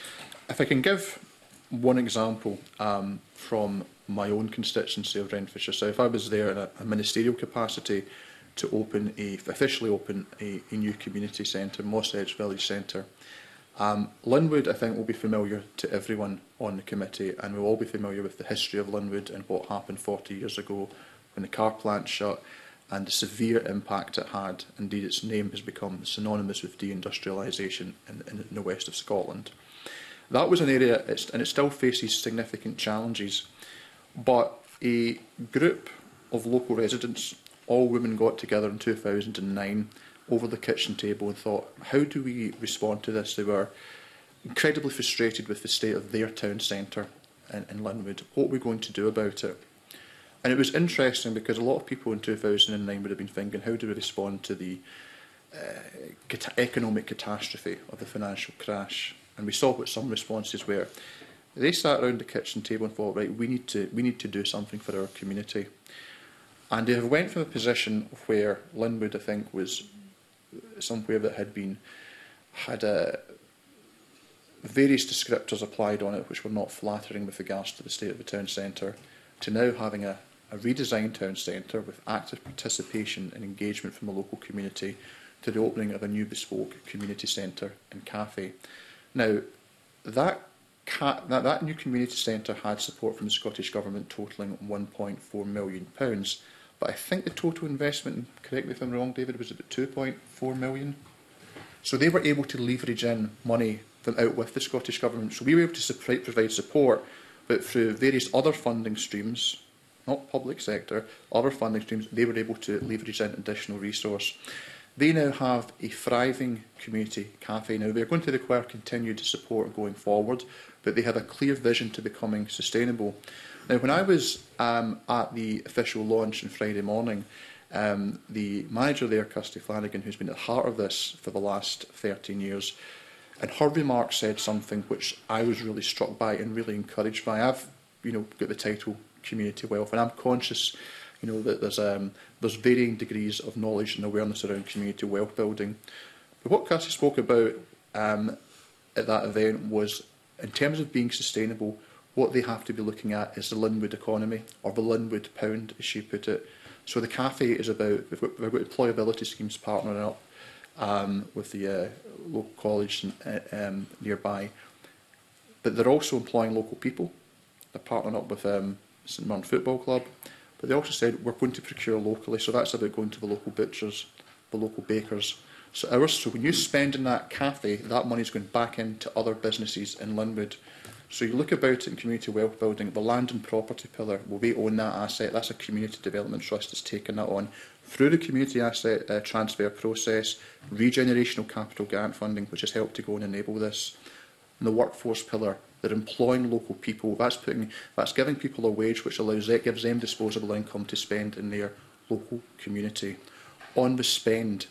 If I can give one example from my own constituency of Renfrewshire South, I was there in a ministerial capacity to officially open a new community centre, Moss Edge Village Centre. Linwood, I think, will be familiar to everyone on the committee, and we'll all be familiar with the history of Linwood and what happened 40 years ago when the car plant shut, and the severe impact it had. Indeed, its name has become synonymous with deindustrialisation in the west of Scotland. That was an area, and it still faces significant challenges, but a group of local residents, all women, got together in 2009 over the kitchen table and thought, how do we respond to this? They were incredibly frustrated with the state of their town centre in Linwood. What are we going to do about it? And it was interesting because a lot of people in 2009 would have been thinking, how do we respond to the economic catastrophe of the financial crash? And we saw what some responses were. They sat around the kitchen table and thought, right, we need to do something for our community. And they went from a position where Linwood, I think, was somewhere that had various descriptors applied on it which were not flattering with regards to the state of the town centre, to now having a redesigned town centre with active participation and engagement from the local community, to the opening of a new bespoke community centre and cafe. Now, that new community centre had support from the Scottish Government totalling £1.4 million, but I think the total investment, and correct me if I'm wrong, David, was about £2.4 million. So they were able to leverage in money from out with the Scottish Government. So we were able to provide support, but through various other funding streams, not public sector, other funding streams, they were able to leverage in additional resource. They now have a thriving community cafe. Now, they're going to require continued support going forward, but they have a clear vision to becoming sustainable. Now, when I was at the official launch on Friday morning, the manager there, Kirsty Flanagan, who's been at the heart of this for the last 13 years, and her remarks said something which I was really struck by and really encouraged by. I've, got the title Community Wealth, and I'm conscious, that there's varying degrees of knowledge and awareness around community wealth building. But what Kirsty spoke about at that event was, in terms of being sustainable, what they have to be looking at is the Linwood economy, or the Linwood pound, as she put it. So the cafe is about, we've got employability schemes partnering up with the local college nearby, but they're also employing local people. They're partnering up with St Mirren Football Club, but they also said we're going to procure locally, so that's about going to the local butchers, the local bakers. So when you spend in that cafe, that money is going back into other businesses in Linwood. So you look about it in community wealth building, the land and property pillar, will we own that asset? That's a community development trust that's taken that on. Through the community asset transfer process, regenerational capital grant funding, which has helped to go and enable this. And the workforce pillar, they're employing local people. That's giving people a wage which gives them disposable income to spend in their local community. On the spend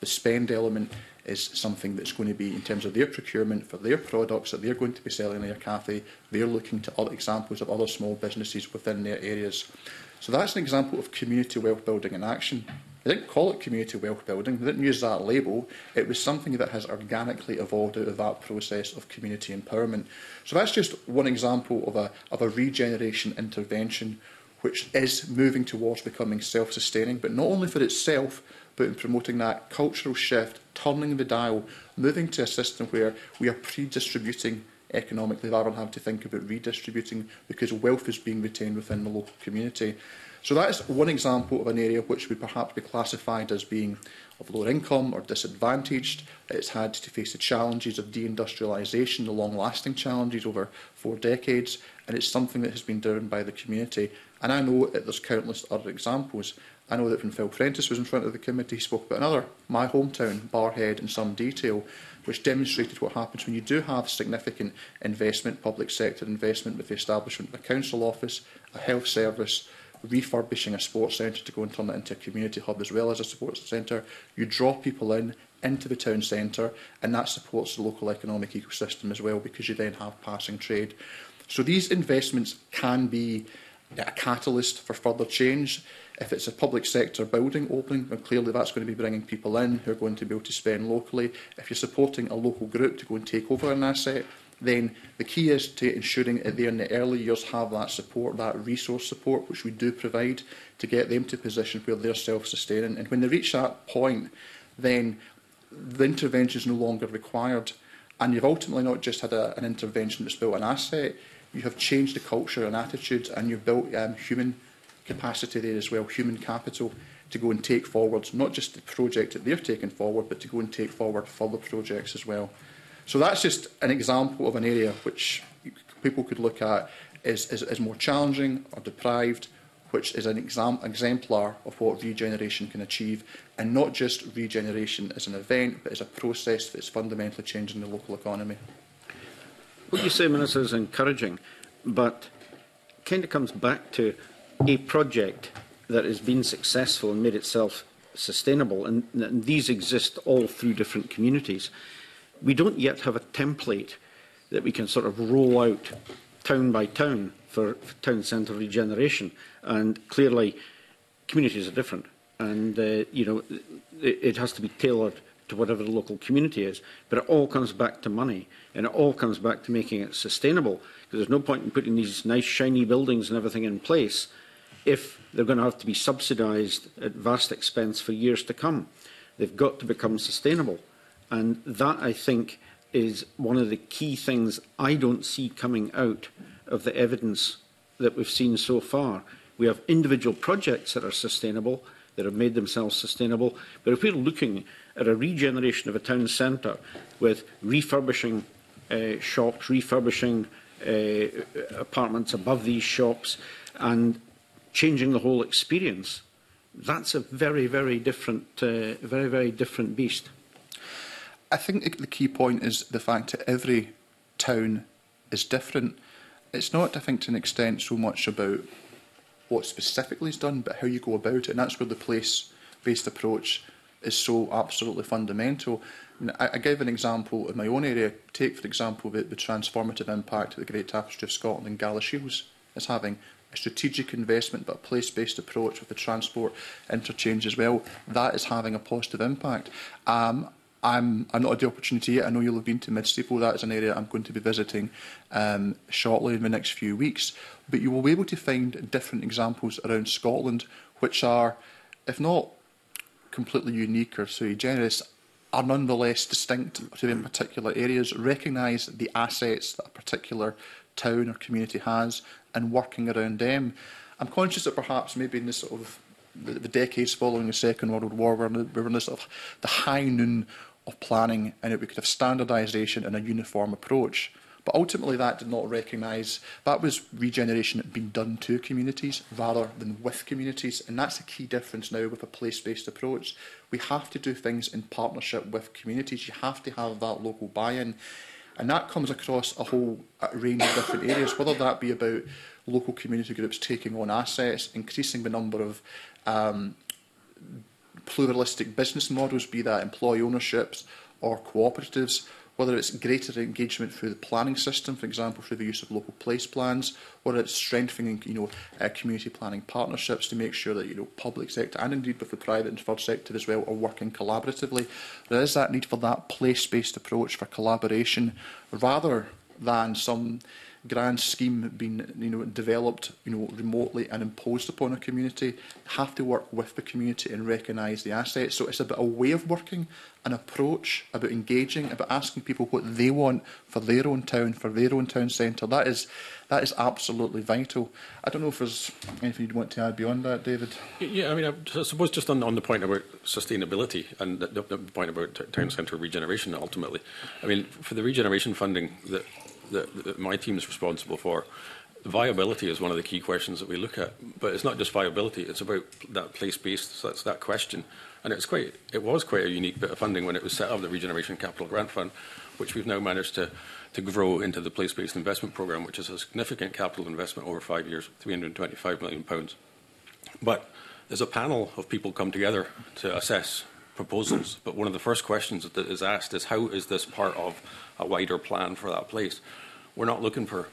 element is something that's going to be, in terms of their procurement for their products that they're going to be selling in their cafe, they're looking to other examples of other small businesses within their areas. So that's an example of community wealth building in action. They didn't call it community wealth building, they didn't use that label. It was something that has organically evolved out of that process of community empowerment. So that's just one example of a regeneration intervention which is moving towards becoming self-sustaining, but not only for itself, but in promoting that cultural shift, turning the dial, moving to a system where we are pre-distributing economically rather than having to think about redistributing, because wealth is being retained within the local community. So that is one example of an area which would perhaps be classified as being of lower income or disadvantaged. It's had to face the challenges of deindustrialisation, the long-lasting challenges over 4 decades, and it's something that has been driven by the community. And I know that there's countless other examples. I know that when Phil Prentice was in front of the committee, he spoke about another, my hometown, Barrhead, in some detail, which demonstrated what happens when you do have significant investment, public sector investment, with the establishment of a council office, a health service, refurbishing a sports centre to go and turn it into a community hub as well as a sports centre. You draw people into the town centre, and that supports the local economic ecosystem as well, because you then have passing trade. So these investments can be a catalyst for further change. If it's a public sector building opening, then clearly that's going to be bringing people in who are going to be able to spend locally. If you're supporting a local group to go and take over an asset, then the key is to ensuring that they in the early years have that support, that resource support, which we do provide, to get them to a position where they're self-sustaining. And when they reach that point, then the intervention is no longer required. And you've ultimately not just had an intervention that's built an asset, you have changed the culture and attitudes, and you've built human capacity there as well, human capital, to go and take forward not just the project that they're taking forward, but to go and take forward further projects as well. So that's just an example of an area which people could look at as more challenging or deprived, which is an exemplar of what regeneration can achieve, and not just regeneration as an event, but as a process that's fundamentally changing the local economy. What you say, Minister, is encouraging, but kind of comes back to a project that has been successful and made itself sustainable, and these exist all through different communities. We don't yet have a template that we can sort of roll out town by town for town centre regeneration, and clearly communities are different, and you know, it has to be tailored to whatever the local community is. But it all comes back to money, and it all comes back to making it sustainable, because there's no point in putting these nice shiny buildings and everything in place if they're going to have to be subsidised at vast expense for years to come. They've got to become sustainable, and that, I think, is one of the key things I don't see coming out of the evidence that we've seen so far. We have individual projects that are sustainable, that have made themselves sustainable, but if we're looking at a regeneration of a town centre with refurbishing shops, refurbishing apartments above these shops, and changing the whole experience, that's a very, very different, very different beast. I think the key point is the fact that every town is different. It's not, I think, to an extent so much about what specifically is done, but how you go about it, and that's where the place-based approach is so absolutely fundamental. I gave an example in my own area. Take, for example, the transformative impact that the Great Tapestry of Scotland and Galashiels is having. A strategic investment, but a place-based approach with the transport interchange as well. That is having a positive impact. I'm not had the opportunity yet. I know you'll have been to Midsteeple. That is an area I'm going to be visiting shortly in the next few weeks. But you will be able to find different examples around Scotland, which are, if not completely unique or sui generis, are nonetheless distinct to in particular areas, recognise the assets that a particular town or community has and working around them. I'm conscious that perhaps maybe in the sort of the decades following the Second World War, we were in this sort of the high noon of planning, and we could have standardisation and a uniform approach. But ultimately that did not recognise, that was regeneration that had been done to communities rather than with communities, and that's a key difference now with a place-based approach. We have to do things in partnership with communities. You have to have that local buy-in. And that comes across a whole range of different areas, whether that be about local community groups taking on assets, increasing the number of pluralistic business models, be that employee ownerships or cooperatives, whether it's greater engagement through the planning system, for example, through the use of local place plans, whether it's strengthening, community planning partnerships to make sure that, public sector and indeed with the private and third sector as well are working collaboratively. There is that need for that place-based approach for collaboration rather than some grand scheme being developed remotely and imposed upon a community. Have to work with the community and recognise the assets. So it's about a way of working, an approach, about engaging, about asking people what they want for their own town, for their own town centre. That is absolutely vital. I don't know if there's anything you'd want to add beyond that, David. Yeah, I mean, I suppose just on the point about sustainability and the point about town centre regeneration ultimately. I mean, for the regeneration funding that my team is responsible for, viability is one of the key questions that we look at. But it's not just viability; it's about that place-based. So that's that question, and it was quite a unique bit of funding when it was set up, the Regeneration Capital Grant Fund, which we've now managed to grow into the place-based investment programme, which is a significant capital investment over 5 years, £325 million. But there's a panel of people come together to assess proposals. But one of the first questions that is asked is, how is this part of a wider plan for that place? We're not looking for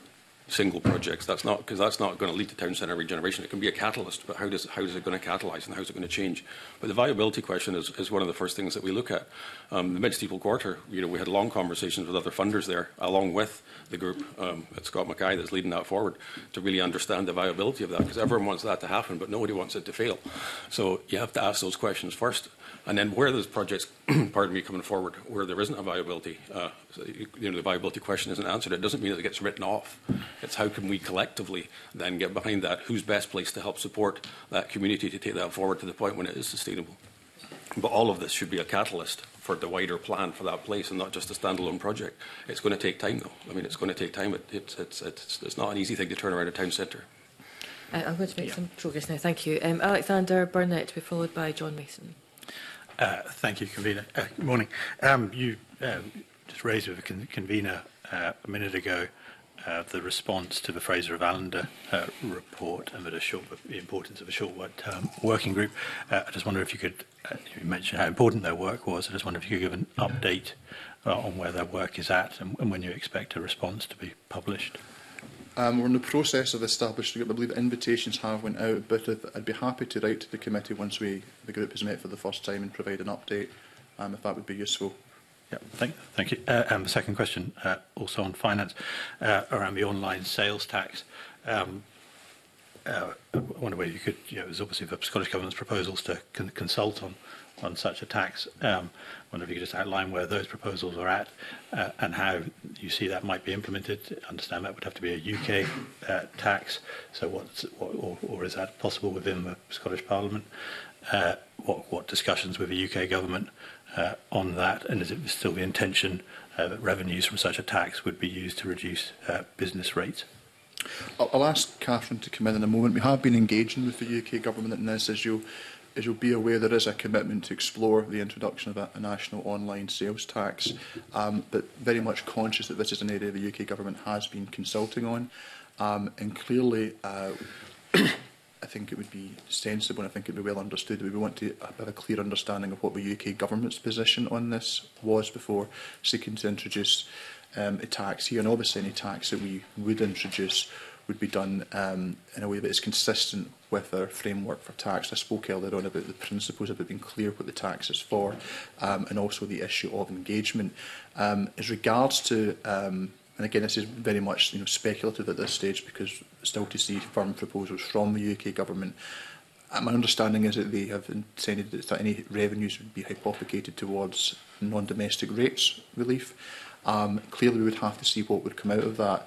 single projects. That's not going to lead to town centre regeneration. It can be a catalyst, but how is it going to catalyse and how is it going to change? But the viability question is one of the first things that we look at. The Mid-Steeple Quarter, we had long conversations with other funders there, along with the group at Scott Mackay that's leading that forward, to really understand the viability of that, because everyone wants that to happen, but nobody wants it to fail. So you have to ask those questions first. And then where there's projects, pardon me, coming forward where there isn't a viability, the viability question isn't answered, it doesn't mean that it gets written off. It's how can we collectively then get behind that? Who's best placed to help support that community to take that forward to the point when it is sustainable? But all of this should be a catalyst for the wider plan for that place and not just a standalone project. It's going to take time, though. I mean, it's going to take time. It's not an easy thing to turn around a town centre. I'm going to make some progress now. Thank you. Alexander Burnett to be followed by John Mason. Thank you, Convener. Good morning. You just raised with the Convener a minute ago the response to the Fraser of Allender report and the importance of a short-term working group. I just wonder if you could, you mentioned how important their work was. I just wonder if you could give an update on where their work is at and when you expect a response to be published. We're in the process of establishing it. I believe invitations have went out, but I'd be happy to write to the committee once the group has met for the first time and provide an update, if that would be useful. Yeah, thank you. And the second question, also on finance, around the online sales tax. I wonder whether you could, there's obviously the Scottish Government's proposals to consult on such a tax. I wonder if you could just outline where those proposals are at and how you see that might be implemented. I understand that would have to be a UK tax. So or is that possible within the Scottish Parliament? What discussions with the UK Government on that? And is it still the intention that revenues from such a tax would be used to reduce business rates? I'll ask Catherine to come in a moment. We have been engaging with the UK Government in this. As you'll be aware, there is a commitment to explore the introduction of a national online sales tax, but very much conscious that this is an area the UK Government has been consulting on. And clearly, I think it would be sensible and I think it would be well understood that we want to have a clear understanding of what the UK Government's position on this was before seeking to introduce a tax here. And obviously any tax that we would introduce would be done in a way that is consistent with our framework for tax. I spoke earlier on about the principles, about being clear what the tax is for, and also the issue of engagement. As regards to, and again this is very much speculative at this stage because still to see firm proposals from the UK Government, my understanding is that they have intended that any revenues would be hypothecated towards non-domestic rates relief. Clearly we would have to see what would come out of that.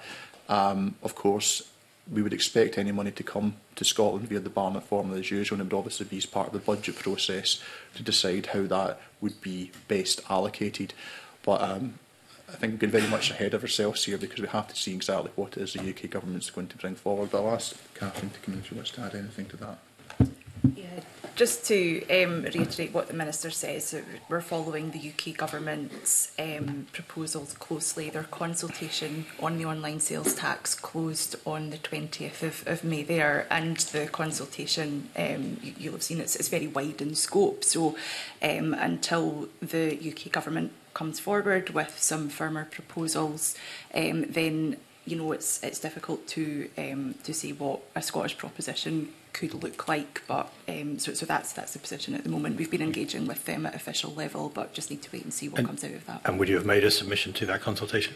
Of course, we would expect any money to come to Scotland via the Barnett formula as usual, and it would obviously be as part of the budget process to decide how that would be best allocated. But I think we're very much ahead of ourselves here because we have to see exactly what it is the UK Government is going to bring forward. But I'll ask Catherine to come in if she wants to add anything to that. Yeah, just to reiterate what the Minister says, we're following the UK Government's proposals closely. Their consultation on the online sales tax closed on the 20th of May there, and the consultation, you'll have seen it's very wide in scope. So until the UK Government comes forward with some firmer proposals, then it's difficult to see what a Scottish proposition could look like, but so that's the position at the moment. We've been engaging with them at official level, but just need to wait and see what comes out of that. And would you have made a submission to that consultation?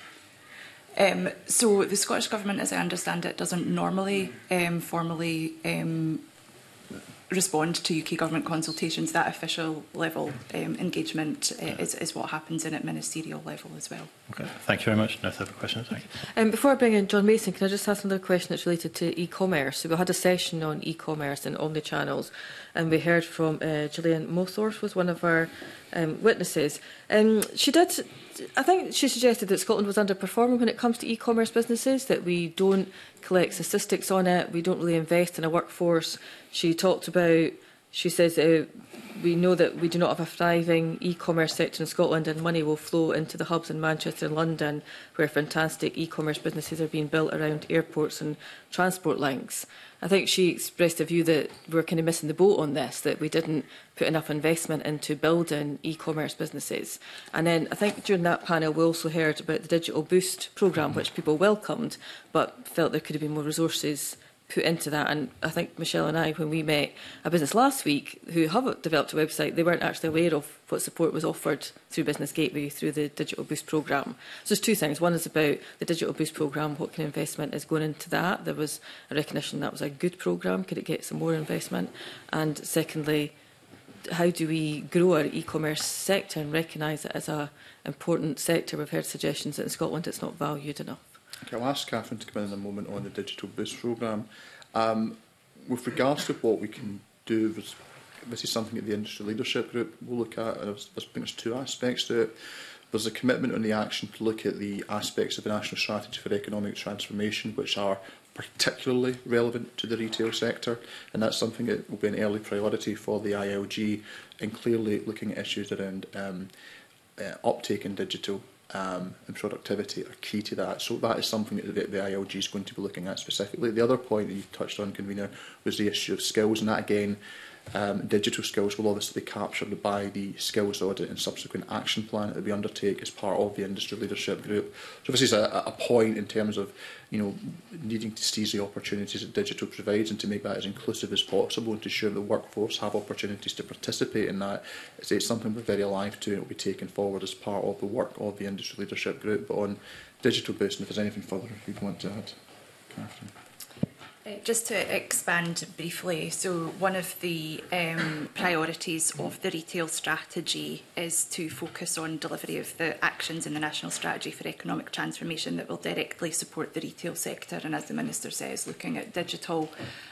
So the Scottish Government, as I understand it, doesn't normally formally respond to UK Government consultations. That official level engagement is what happens in at ministerial level as well. Okay, thank you very much. No further questions. Thank you. Before I bring in John Mason, can I just ask another question that's related to e-commerce? So we had a session on e-commerce and omni-channels, and we heard from Gillian Mothorth was one of our witnesses. I think she suggested that Scotland was underperforming when it comes to e-commerce businesses, that we don't collect statistics on it, we don't really invest in a workforce. She talked about she says we know that we do not have a thriving e-commerce sector in Scotland, and money will flow into the hubs in Manchester and London, where fantastic e-commerce businesses are being built around airports and transport links. I think she expressed a view that we're kind of missing the boat on this, that we didn't put enough investment into building e-commerce businesses. And then I think during that panel we also heard about the Digital Boost programme, which people welcomed, but felt there could have been more resources put into that. And I think Michelle and I, when we met a business last week who have developed a website, they weren't actually aware of what support was offered through Business Gateway through the Digital Boost programme. So there's two things. One is about the Digital Boost programme, what kind of investment is going into that. There was a recognition that was a good programme. Could it get some more investment? And secondly, how do we grow our e-commerce sector and recognise it as an important sector? We've heard suggestions that in Scotland it's not valued enough. Okay, I'll ask Catherine to come in a moment on the Digital Boost programme. With regards to what we can do, this is something that the Industry Leadership Group will look at, and I think there's two aspects to it. There's a commitment on the action to look at the aspects of the National Strategy for Economic Transformation which are particularly relevant to the retail sector, and that's something that will be an early priority for the ILG, and clearly looking at issues around uptake in digital and productivity are key to that. So that is something that the ILG is going to be looking at specifically. The other point that you touched on, Convener, was the issue of skills, and that again, digital skills will obviously be captured by the skills audit and subsequent action plan that we undertake as part of the Industry Leadership Group. So this is a point in terms of, you know, needing to seize the opportunities that digital provides and to make that as inclusive as possible, and to ensure the workforce have opportunities to participate in that. It's something we're very alive to, and it will be taken forward as part of the work of the Industry Leadership Group. But on Digital Boost, and if there's anything further you'd want to add, Catherine. Just to expand briefly, so one of the priorities of the retail strategy is to focus on delivery of the actions in the National Strategy for Economic Transformation that will directly support the retail sector, and as the Minister says, looking at digital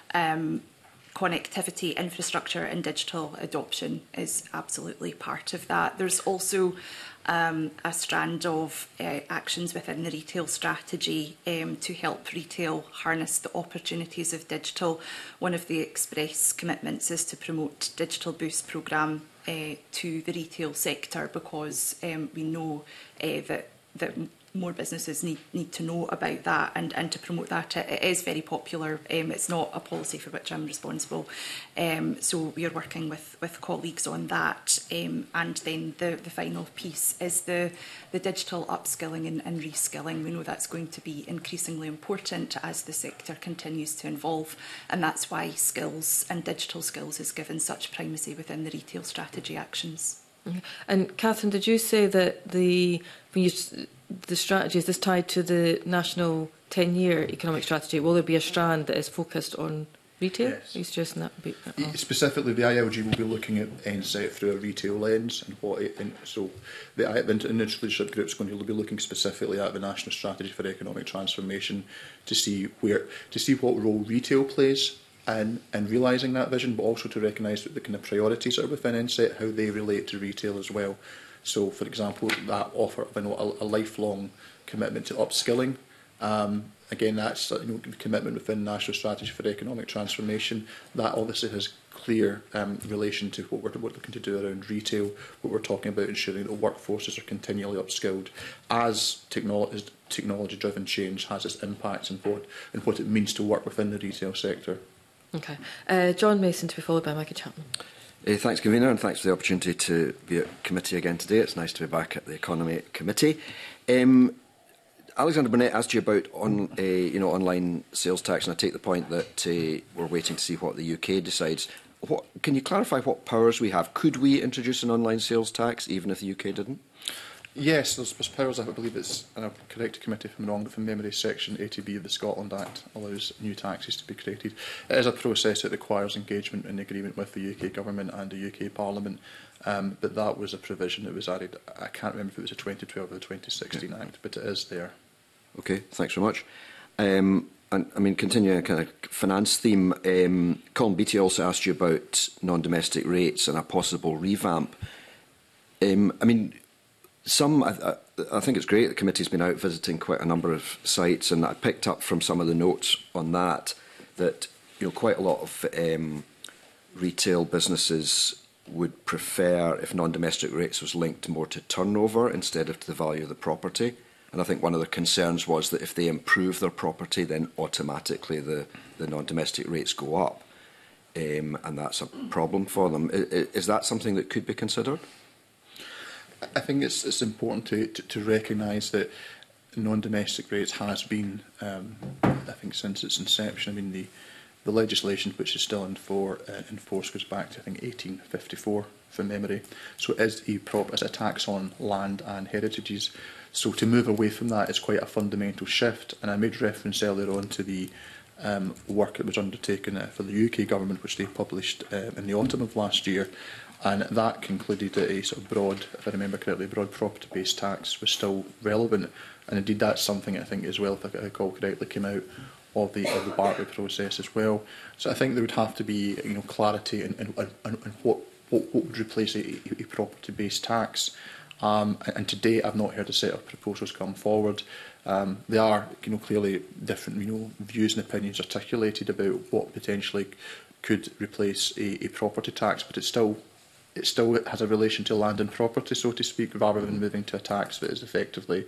connectivity, infrastructure and digital adoption is absolutely part of that. There's also a strand of actions within the retail strategy to help retail harness the opportunities of digital. One of the express commitments is to promote Digital Boost programme to the retail sector, because we know that more businesses need to know about that and to promote that. It is very popular. It's not a policy for which I'm responsible. So we are working with colleagues on that. And then the final piece is the digital upskilling and reskilling. We know that's going to be increasingly important as the sector continues to evolve. And that's why skills and digital skills is given such primacy within the retail strategy actions. And Catherine, did you say that the strategy, is this tied to the national 10-year economic strategy? Will there be a strand that is focused on retail? Yes. Are you suggesting that would be, Specifically, the ILG will be looking at NSET through a retail lens, and so the Industry Leadership Group is going to be looking specifically at the National Strategy for Economic Transformation to see what role retail plays in realising that vision, but also to recognise that the kind of priorities that are within NSET, how they relate to retail as well. So, for example, that offer of a lifelong commitment to upskilling. Again, that's the commitment within National Strategy for Economic Transformation. That obviously has clear relation to what we're looking to do around retail. What we're talking about ensuring that workforces are continually upskilled as technology-driven change has its impacts and what it means to work within the retail sector. Okay. John Mason to be followed by Maggie Chapman. Thanks, Convener, and thanks for the opportunity to be at committee again today. It's nice to be back at the Economy Committee. Alexander Burnett asked you about online sales tax, and I take the point that we're waiting to see what the UK decides. Can you clarify what powers we have? Could we introduce an online sales tax even if the UK didn't? Yes, there's powers. I believe it's, and I'll correct the committee if I'm wrong, from memory, Section 80B of the Scotland Act allows new taxes to be created. It is a process that requires engagement and agreement with the UK Government and the UK Parliament, but that was a provision that was added. I can't remember if it was a 2012 or the 2016 Act, but it is there. Okay, thanks very much. And I mean, continuing a kind of finance theme, Colin Beattie also asked you about non-domestic rates and a possible revamp. I mean, I think it's great the committee's been out visiting quite a number of sites, and I picked up from some of the notes on that quite a lot of retail businesses would prefer if non-domestic rates was linked more to turnover instead of to the value of the property. And I think one of the concerns was that if they improve their property, then automatically the non-domestic rates go up. And that's a problem for them. Is that something that could be considered? I think it's important to recognise that non-domestic rates has been, I think, since its inception. I mean, the legislation which is still in force goes back to, I think, 1854 from memory. So it is a tax on land and heritages. So to move away from that is quite a fundamental shift. And I made reference earlier on to the work that was undertaken for the UK government, which they published in the autumn of last year. And that concluded that a sort of broad, if I remember correctly, broad property-based tax was still relevant. And indeed, that's something I think as well, if I recall correctly, came out of the Barclay process as well. So I think there would have to be, clarity in what would replace a property-based tax. And to date, I've not heard a set of proposals come forward. There are, clearly different, views and opinions articulated about what potentially could replace a property tax, but it still has a relation to land and property, so to speak, rather than moving to a tax that is effectively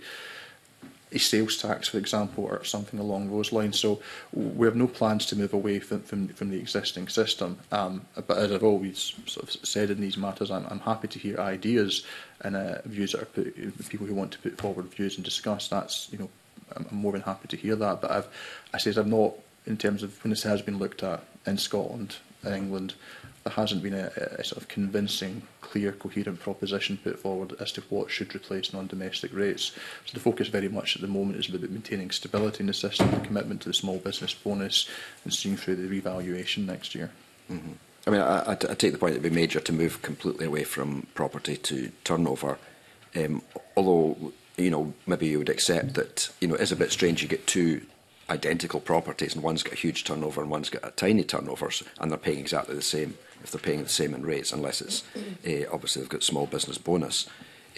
a sales tax, for example, or something along those lines. So we have no plans to move away from the existing system. But as I've always sort of said in these matters, I'm happy to hear ideas and views that are people who want to put forward views and discuss. That's, I'm more than happy to hear that. But I've not, in terms of when this has been looked at in Scotland, in England, there hasn't been a sort of convincing, clear, coherent proposition put forward as to what should replace non-domestic rates. So the focus very much at the moment is about maintaining stability in the system, the commitment to the small business bonus, and seeing through the revaluation next year. Mm-hmm. I mean, I take the point that it would be major to move completely away from property to turnover. Although, maybe you would accept that, it's a bit strange you get two identical properties and one's got a huge turnover and one's got a tiny turnover, and they're paying exactly the same if they're paying the same in rates, unless it's obviously they've got small business bonus.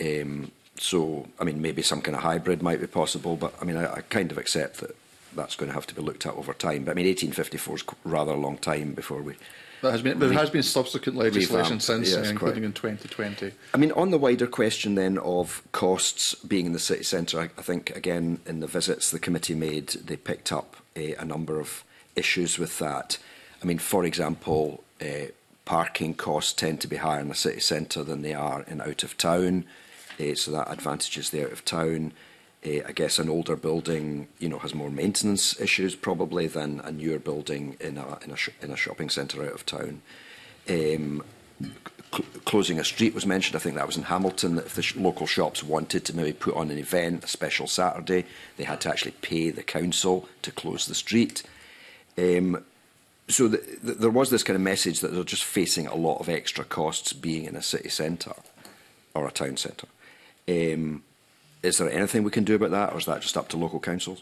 So, I mean, maybe some kind of hybrid might be possible, but I mean, I kind of accept that that's going to have to be looked at over time. But I mean, 1854 is rather a long time before we. There has been subsequent legislation since, yes, including in 2020. I mean, on the wider question then of costs being in the city centre, I think, again, in the visits the committee made, they picked up a number of issues with that. I mean, for example, parking costs tend to be higher in the city centre than they are in out of town, so that advantages the out of town. I guess an older building, has more maintenance issues probably than a newer building in a shopping centre out of town. Closing a street was mentioned. I think that was in Hamilton. That if the local shops wanted to maybe put on an event, a special Saturday, they had to actually pay the council to close the street. So there was this kind of message that they're just facing a lot of extra costs being in a city centre or a town centre. Is there anything we can do about that, or is that just up to local councils?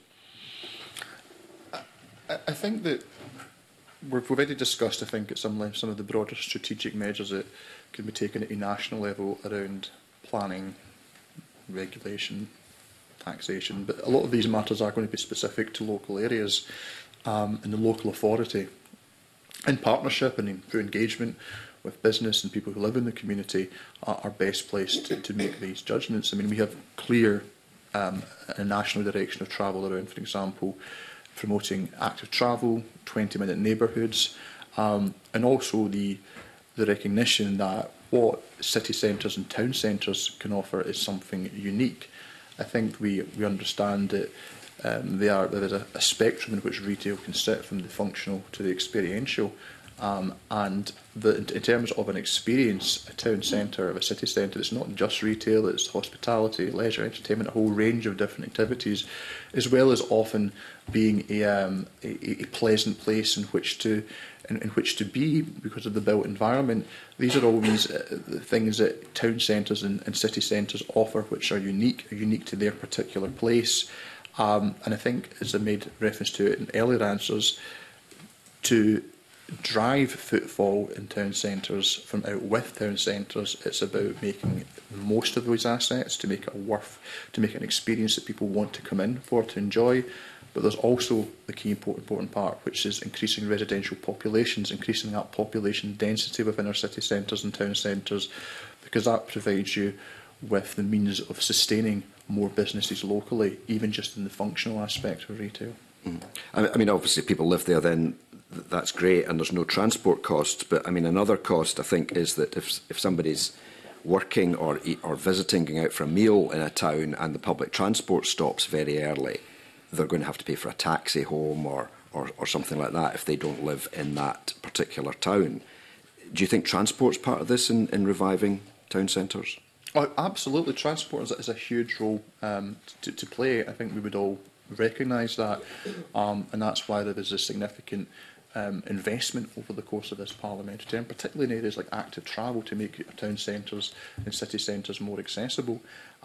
I think that we've already discussed, I think, at some length, some of the broader strategic measures that can be taken at a national level around planning, regulation, taxation. But a lot of these matters are going to be specific to local areas and the local authority. In partnership and through engagement with business and people who live in the community are best placed to make these judgments. I mean, we have clear a national direction of travel around, for example, promoting active travel, 20-minute neighbourhoods, and also the recognition that what city centres and town centres can offer is something unique. I think we understand that there is a spectrum in which retail can sit, from the functional to the experiential. And in terms of an experience, a town centre, a city centre, it's not just retail, it's hospitality, leisure, entertainment, a whole range of different activities, as well as often being a pleasant place in which to be because of the built environment. These are all these things that town centres and city centres offer, which are unique to their particular place. And I think, as I made reference to it in earlier answers, to drive footfall in town centres from out with town centres, it's about making the most of those assets to make it an experience that people want to come in for, to enjoy, But there's also the key important part, which is increasing residential populations, increasing that population density within our city centres and town centres, because that provides you with the means of sustaining more businesses locally, even just in the functional aspect of retail. I mean, obviously, people live there, then that's great, and there's no transport costs. But I mean, another cost, I think, is that if somebody's working or visiting, going out for a meal in a town, and the public transport stops very early, they're going to have to pay for a taxi home or something like that if they don't live in that particular town. Do you think transport's part of this in reviving town centres? Oh, absolutely. Transport is a huge role to play. I think we would all recognise that, and that's why there is a significant investment over the course of this parliamentary term, particularly in areas like active travel, to make town centres and city centres more accessible.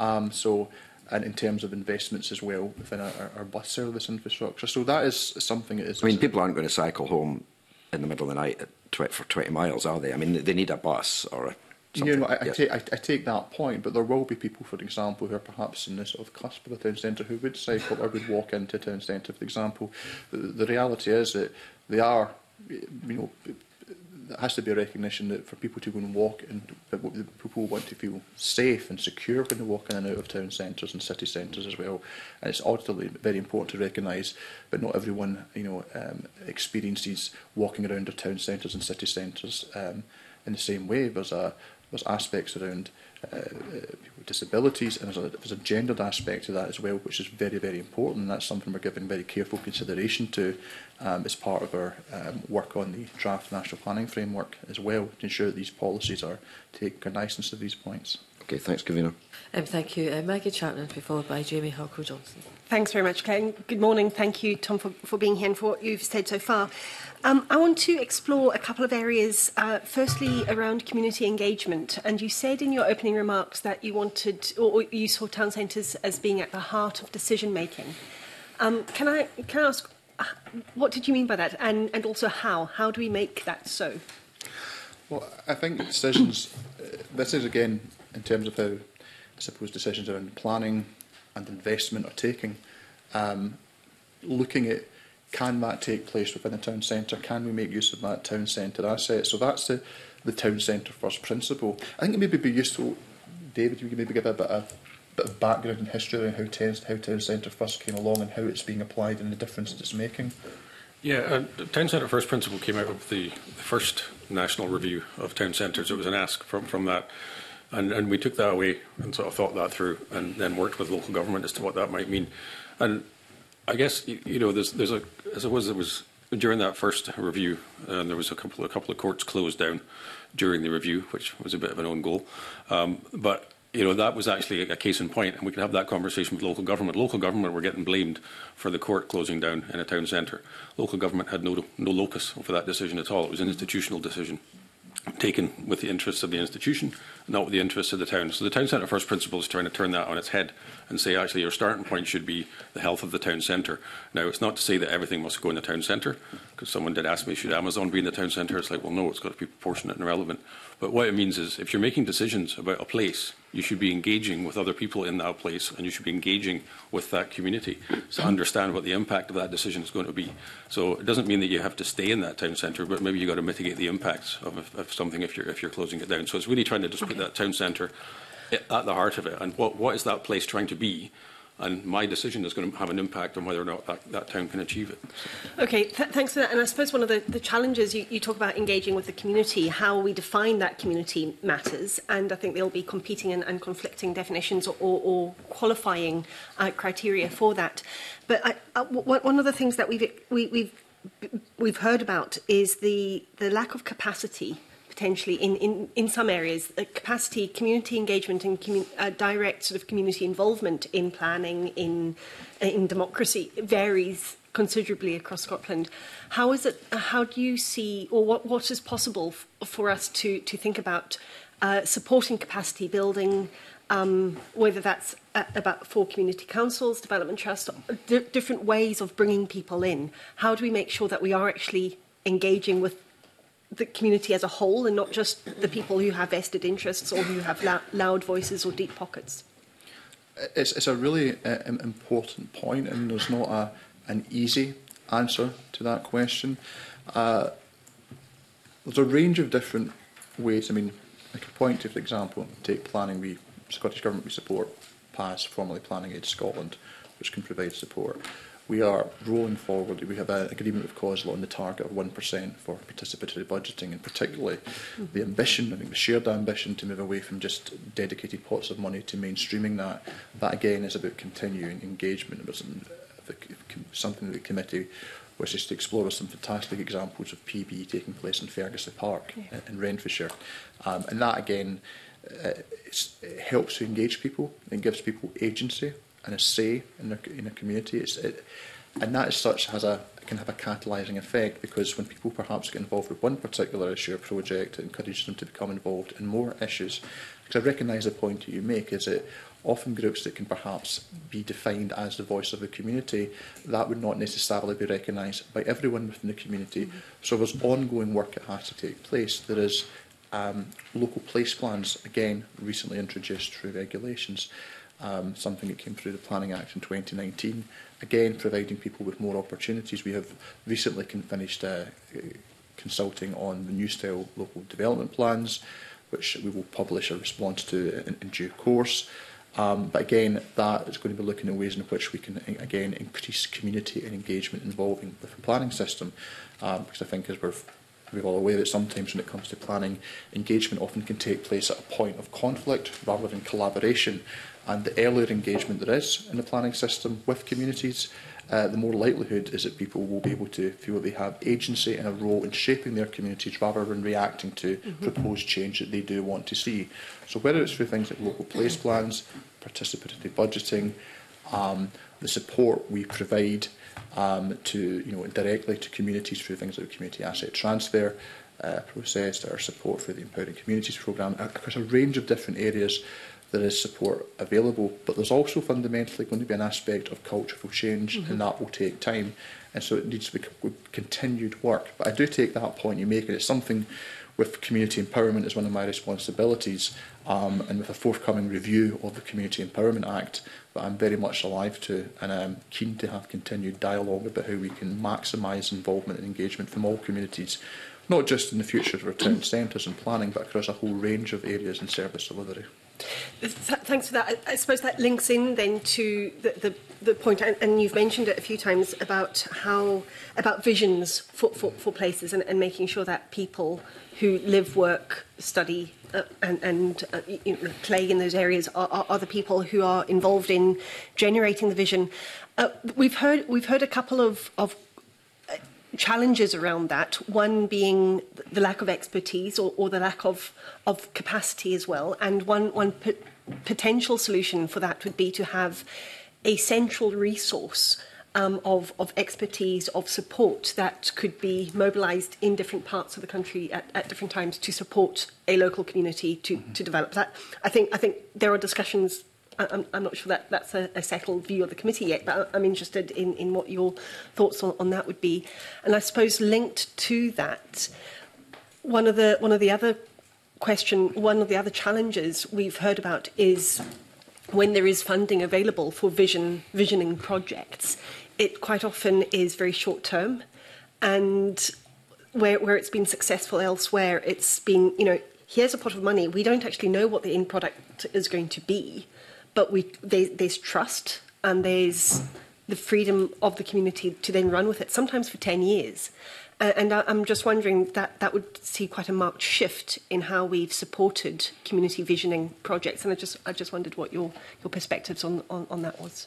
And in terms of investments as well within our bus service infrastructure. So that is something that is... I mean, people aren't going to cycle home in the middle of the night for 20 miles, are they? I mean, they need a bus or a... You know, I take that point, but there will be people, for example, who are perhaps in the sort of cusp of a town centre who would cycle or would walk into a town centre, for example. The reality is that they are, you know, there has to be a recognition that for people to go and walk, and people want to feel safe and secure when they walk in and out of town centres and city centres as well. And it's ultimately very important to recognise that not everyone, you know, experiences walking around their town centres and city centres in the same way. There's aspects around people with disabilities, and there's a gendered aspect to that as well, which is very, very important. And that's something we're giving very careful consideration to as part of our work on the draft national planning framework as well, to ensure that these policies are taking cognizance of these points. Okay, thanks, Convener. Thank you. Maggie Chapman, to be followed by Jamie Halcrow-Johnson. Thanks very much, Claire. Good morning. Thank you, Tom, for being here and for what you've said so far. I want to explore a couple of areas, firstly around community engagement. And you said in your opening remarks that you wanted, or you saw town centres as being at the heart of decision making. Can I ask, what did you mean by that? And also how? How do we make that so? Well, I think decisions, this is again in terms of how, I suppose, decisions around planning and investment are taking, looking at, can that take place within a town centre? Can we make use of that town centre asset? So that's the town centre first principle. I think it maybe be useful, David, you could maybe give a bit of background and history on how town centre first came along and how it's being applied and the difference it's making. Yeah, Town Centre First principle came out of the first national review of town centres. It was an ask from that. And we took that away and sort of thought that through, and then worked with local government as to what that might mean. And I guess, you know, there's a, as it was during that first review, there was a couple of courts closed down during the review, which was a bit of an own goal. But you know, that was actually a case in point, and we could have that conversation with local government. Local government were getting blamed for the court closing down in a town centre. Local government had no locus for that decision at all. It was an institutional decision taken with the interests of the institution, not with the interests of the town. So the Town Centre First principle is trying to turn that on its head and say, actually, your starting point should be the health of the town centre. Now, it's not to say that everything must go in the town centre, because someone did ask me, should Amazon be in the town centre? It's like, well, no, it's got to be proportionate and relevant. But what it means is, if you're making decisions about a place, you should be engaging with other people in that place, and you should be engaging with that community to understand what the impact of that decision is going to be. So it doesn't mean that you have to stay in that town centre, but maybe you've got to mitigate the impacts of something if you're closing it down. So it's really trying to just put that town centre at the heart of it, and what is that place trying to be, and my decision is going to have an impact on whether or not that town can achieve it. Okay, thanks for that. And I suppose one of the challenges, you talk about engaging with the community, how we define that community matters, and I think there'll be competing and conflicting definitions or qualifying criteria for that. But one of the things that we've heard about is the lack of capacity, potentially in some areas, capacity, community engagement and direct sort of community involvement in planning, in democracy varies considerably across Scotland. How do you see, or what is possible for us to think about supporting capacity building, whether that's for community councils, development trusts, different ways of bringing people in? How do we make sure that we are actually engaging with the community as a whole, and not just the people who have vested interests or who have loud voices or deep pockets? It's a really important point, and there's not an easy answer to that question. There's a range of different ways. I mean, I could point to, for example, take planning. Scottish Government, we support PAS, formerly Planning Aid Scotland, which can provide support. We are rolling forward. We have an agreement with COSLA on the target of 1% for participatory budgeting, and particularly the ambition, I think the shared ambition to move away from just dedicated pots of money to mainstreaming that. That again is about continuing engagement. It was something that the committee wishes to explore with some fantastic examples of PB taking place in Ferguson Park in Renfrewshire. And that again it helps to engage people and gives people agency and a say in a community. And that as such can have a catalysing effect, because when people perhaps get involved with one particular issue or project, it encourages them to become involved in more issues. Because I recognise the point that you make, is that often groups that can perhaps be defined as the voice of the community, that would not necessarily be recognised by everyone within the community. So there's ongoing work that has to take place. There is local place plans, again, recently introduced through regulations. Something that came through the Planning Act in 2019, again providing people with more opportunities. We have recently finished consulting on the new style local development plans, which we will publish a response to in due course. But again, that is going to be looking at ways in which we can again increase community and engagement involving with the planning system, because I think as we're all aware that sometimes when it comes to planning, engagement often can take place at a point of conflict rather than collaboration. And the earlier engagement there is in the planning system with communities, the more likelihood is that people will be able to feel that they have agency and a role in shaping their communities rather than reacting to proposed change that they do want to see. So whether it's through things like local place plans, participatory budgeting, the support we provide directly to communities through things like the community asset transfer process, or support for the Empowering Communities programme, across a range of different areas. There is support available, but there's also fundamentally going to be an aspect of cultural change, and that will take time. And so it needs to be continued work. But I do take that point you make, and it's something with community empowerment is one of my responsibilities, and with a forthcoming review of the Community Empowerment Act that I'm very much alive to, and I'm keen to have continued dialogue about how we can maximise involvement and engagement from all communities, not just in the future of our town centres and planning, but across a whole range of areas in service delivery. Thanks for that. I suppose that links in then to the point, and you've mentioned it a few times, about visions for places, and making sure that people who live, work, study and play in those areas are the people who are involved in generating the vision. We've heard a couple of challenges around that, one being the lack of expertise or the lack of capacity as well, and one potential solution for that would be to have a central resource of expertise, of support that could be mobilised in different parts of the country at different times to support a local community to develop that. I think there are discussions. I'm not sure that that's a settled view of the committee yet, but I'm interested in what your thoughts on that would be. And I suppose linked to that, one of the other challenges we've heard about is when there is funding available for visioning projects, it quite often is very short term, and where it's been successful elsewhere, it's been, here's a pot of money. We don't actually know what the end product is going to be, but there's trust and there's the freedom of the community to then run with it, sometimes for 10 years. And I'm just wondering that would see quite a marked shift in how we've supported community visioning projects. And I just wondered what your perspectives on that was.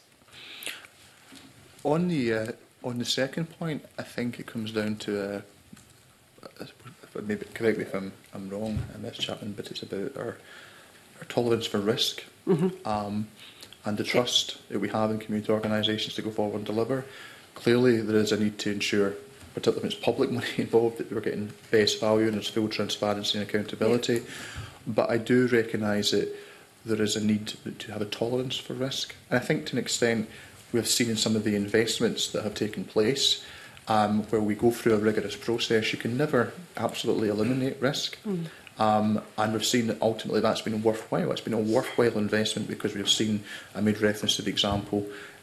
On the second point, I think it comes down to maybe correct me if I'm wrong, Ms. Chapman, but it's about our tolerance for risk. And the trust that we have in community organisations to go forward and deliver. Clearly, there is a need to ensure, particularly when it's public money involved, that we're getting best value and there's full transparency and accountability. But I do recognise that there is a need to have a tolerance for risk. And I think to an extent, we have seen in some of the investments that have taken place, where we go through a rigorous process, you can never absolutely eliminate risk. And we've seen that ultimately that's been worthwhile. It's been a worthwhile investment because we've seen, I made reference to the example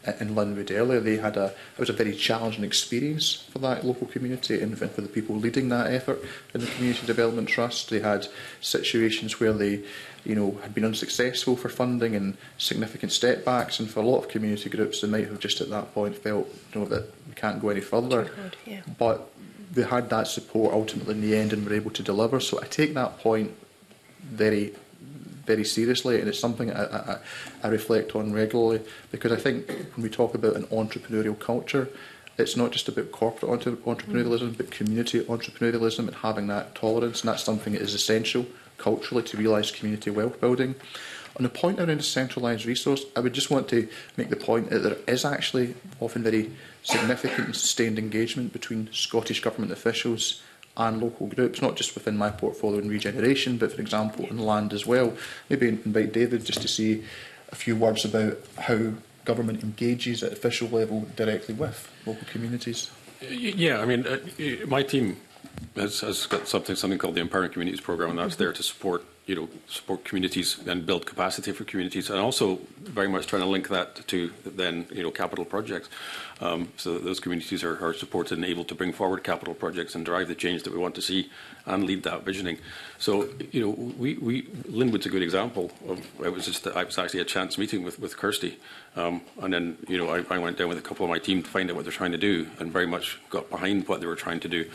in Linwood earlier. It was a very challenging experience for that local community and for the people leading that effort in the Community Development Trust. They had situations where they had been unsuccessful for funding and significant step backs, and for a lot of community groups they might have just at that point felt that we can't go any further. But they had that support ultimately in the end and were able to deliver. So I take that point very, very seriously, and it's something I reflect on regularly, because I think when we talk about an entrepreneurial culture, it's not just about corporate entrepreneurialism, but community entrepreneurialism and having that tolerance, and that's something that is essential culturally to realise community wealth building. On the point around a centralised resource, I would just want to make the point that there is actually often very significant and sustained engagement between Scottish Government officials and local groups, not just within my portfolio in regeneration, but for example in land as well. Maybe invite David just to say a few words about how government engages at official level directly with local communities. Yeah, I mean, my team has got something called the Empowering Communities Programme, and that's there to support communities and build capacity for communities, and also very much trying to link that to then capital projects, so that those communities are supported and able to bring forward capital projects and drive the change that we want to see and lead that visioning. So Linwood's a good example of. I was actually a chance meeting with Kirsty, and then I went down with a couple of my team to find out what they're trying to do, and very much got behind what they were trying to do.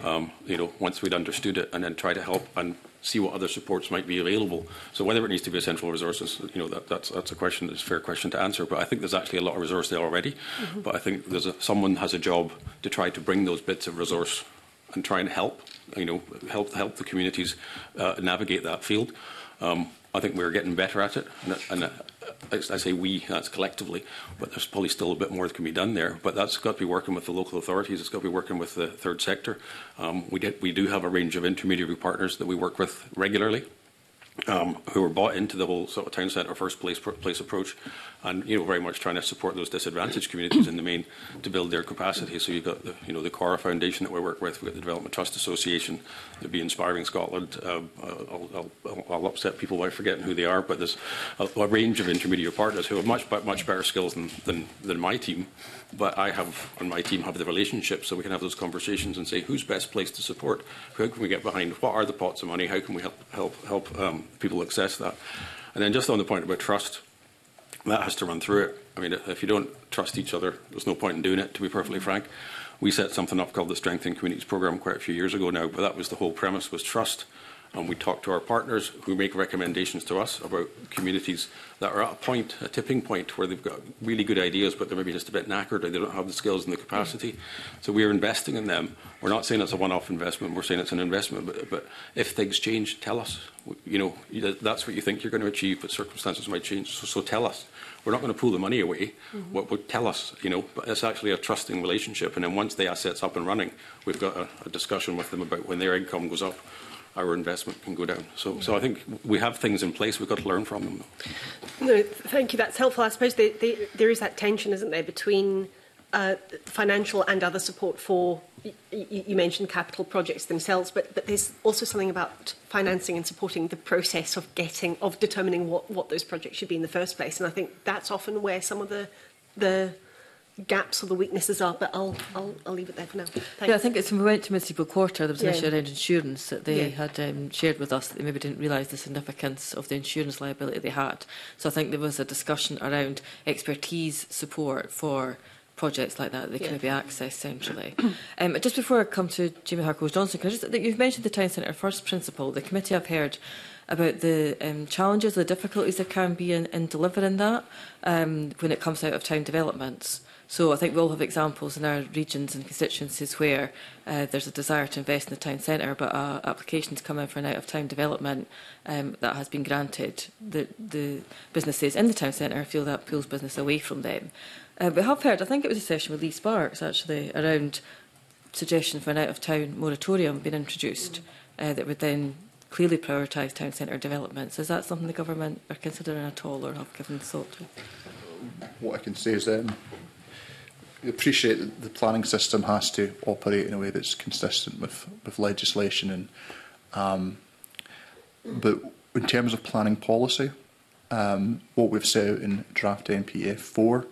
Once we'd understood it, and then try to help and see what other supports might be available. So whether it needs to be essential resources, that's a question. It's a fair question to answer. But I think there's actually a lot of resource there already. But I think someone has a job to try to bring those bits of resource and try and help the communities navigate that field. I think we're getting better at it, and I say we, that's collectively, but there's probably still a bit more that can be done there. But that's got to be working with the local authorities. It's got to be working with the third sector. We do have a range of intermediary partners that we work with regularly, who are bought into the whole sort of town centre first place approach, and very much trying to support those disadvantaged communities in the main to build their capacity. So you've got the Cora Foundation that we work with. We've got the Development Trust Association, the Be Inspiring Scotland. I'll upset people by forgetting who they are, but there's a range of intermediate partners who have much better skills than my team. But I have, and my team have the relationships, so we can have those conversations and say who's best placed to support, how can we get behind, what are the pots of money, how can we help people access that. And then just on the point about trust, that has to run through it. I mean, if you don't trust each other, there's no point in doing it, to be perfectly frank. We set something up called the Strengthening Communities Programme quite a few years ago now, but that was the whole premise, was trust. And we talk to our partners who make recommendations to us about communities that are at a tipping point where they've got really good ideas, but they're maybe just a bit knackered, or they don't have the skills and the capacity. So we're investing in them. We're not saying it's a one-off investment. We're saying it's an investment. But if things change, tell us. That's what you think you're going to achieve, but circumstances might change. So tell us. We're not going to pull the money away. Tell us, but it's actually a trusting relationship. And then once the asset's up and running, we've got a discussion with them about when their income goes up, our investment can go down. So I think we have things in place. We've got to learn from them. No, thank you. That's helpful. I suppose there is that tension, isn't there, between financial and other support for, you mentioned capital projects themselves, but there's also something about financing and supporting the process of determining what those projects should be in the first place. And I think that's often where some of the gaps or the weaknesses are, but I'll leave it there for now. Thanks. Yeah, I think it's when we went to Municipal Quarter, there was an issue around insurance that they had shared with us, that they maybe didn't realise the significance of the insurance liability they had. So I think there was a discussion around expertise support for projects like that they can maybe access centrally. Just before I come to Jamie Harcourt-Johnson, you've mentioned the Town Centre First principle. The committee have heard about the challenges, the difficulties there can be in delivering that when it comes out of town developments. So I think we all have examples in our regions and constituencies where there's a desire to invest in the town centre, but applications come in for an out-of-town development that has been granted. The businesses in the town centre feel that pulls business away from them. We have heard, I think it was a session with Lee Sparks actually, around suggestion for an out-of-town moratorium being introduced that would then clearly prioritise town centre developments. Is that something the government are considering at all or have given thought to? What I can say is we appreciate that the planning system has to operate in a way that's consistent with legislation, and but in terms of planning policy, what we've set out in draft NPF 4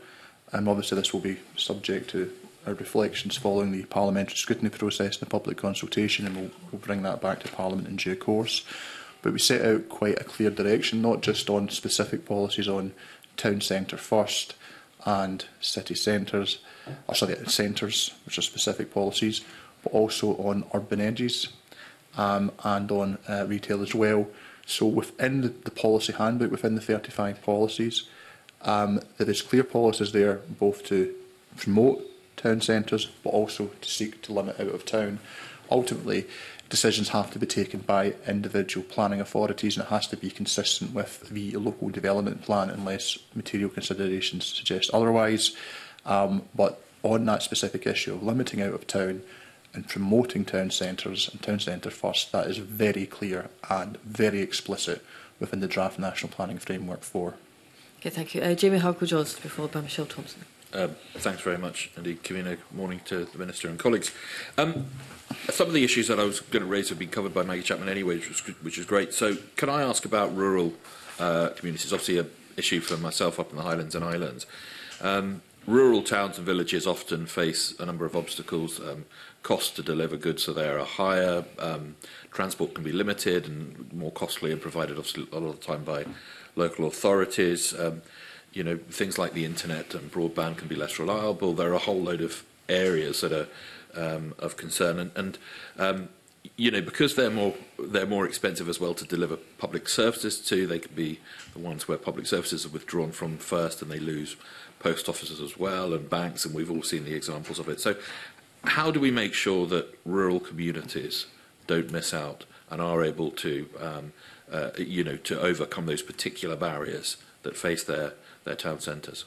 Obviously this will be subject to our reflections following the parliamentary scrutiny process and the public consultation, and we'll bring that back to Parliament in due course. But we set out quite a clear direction, not just on specific policies on town centre first and city centres, centres, which are specific policies, but also on urban edges and on retail as well. So within the policy handbook, within the 35 policies, there is clear policies there both to promote town centres but also to seek to limit out of town. Ultimately, decisions have to be taken by individual planning authorities, and it has to be consistent with the local development plan unless material considerations suggest otherwise. But on that specific issue of limiting out of town and promoting town centres and town centre first, that is very clear and very explicit within the draft National Planning Framework 4. Okay, thank you. Jamie Harcourt-Jones to be followed by Michelle Thompson. Thanks very much indeed, Convener. Good morning to the Minister and colleagues. Some of the issues that I was going to raise have been covered by Maggie Chapman anyway, which is great. So can I ask about rural communities? Obviously an issue for myself up in the Highlands and Islands. Rural towns and villages often face a number of obstacles. Costs to deliver goods so they are higher. Transport can be limited and more costly and provided obviously a lot of the time by local authorities. You know, things like the internet and broadband can be less reliable. There are a whole load of areas that are of concern, and you know, because they're more expensive as well to deliver public services to. They could be the ones where public services are withdrawn from first, and they lose post offices as well and banks, and we've all seen the examples of it. So, how do we make sure that rural communities don't miss out and are able to, you know, to overcome those particular barriers that face their town centres?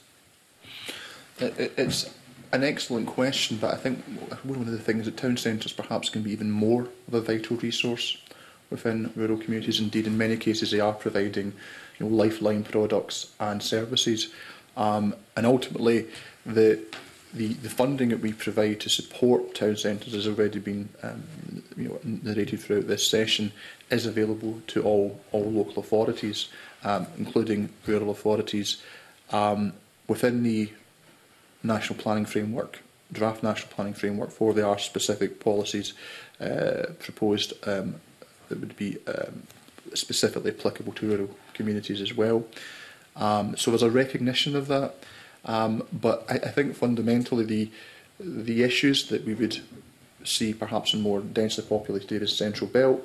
It's an excellent question, but I think one of the things that town centres perhaps can be even more of a vital resource within rural communities. Indeed, in many cases, they are providing, you know, lifeline products and services, and ultimately the funding that we provide to support town centres has already been you know, narrated throughout this session, is available to all local authorities, including rural authorities. Within the National Planning Framework, draft National Planning Framework 4, there are specific policies proposed that would be specifically applicable to rural communities as well. So there's a recognition of that, but I think fundamentally the issues that we would see perhaps in more densely populated areas, Central Belt,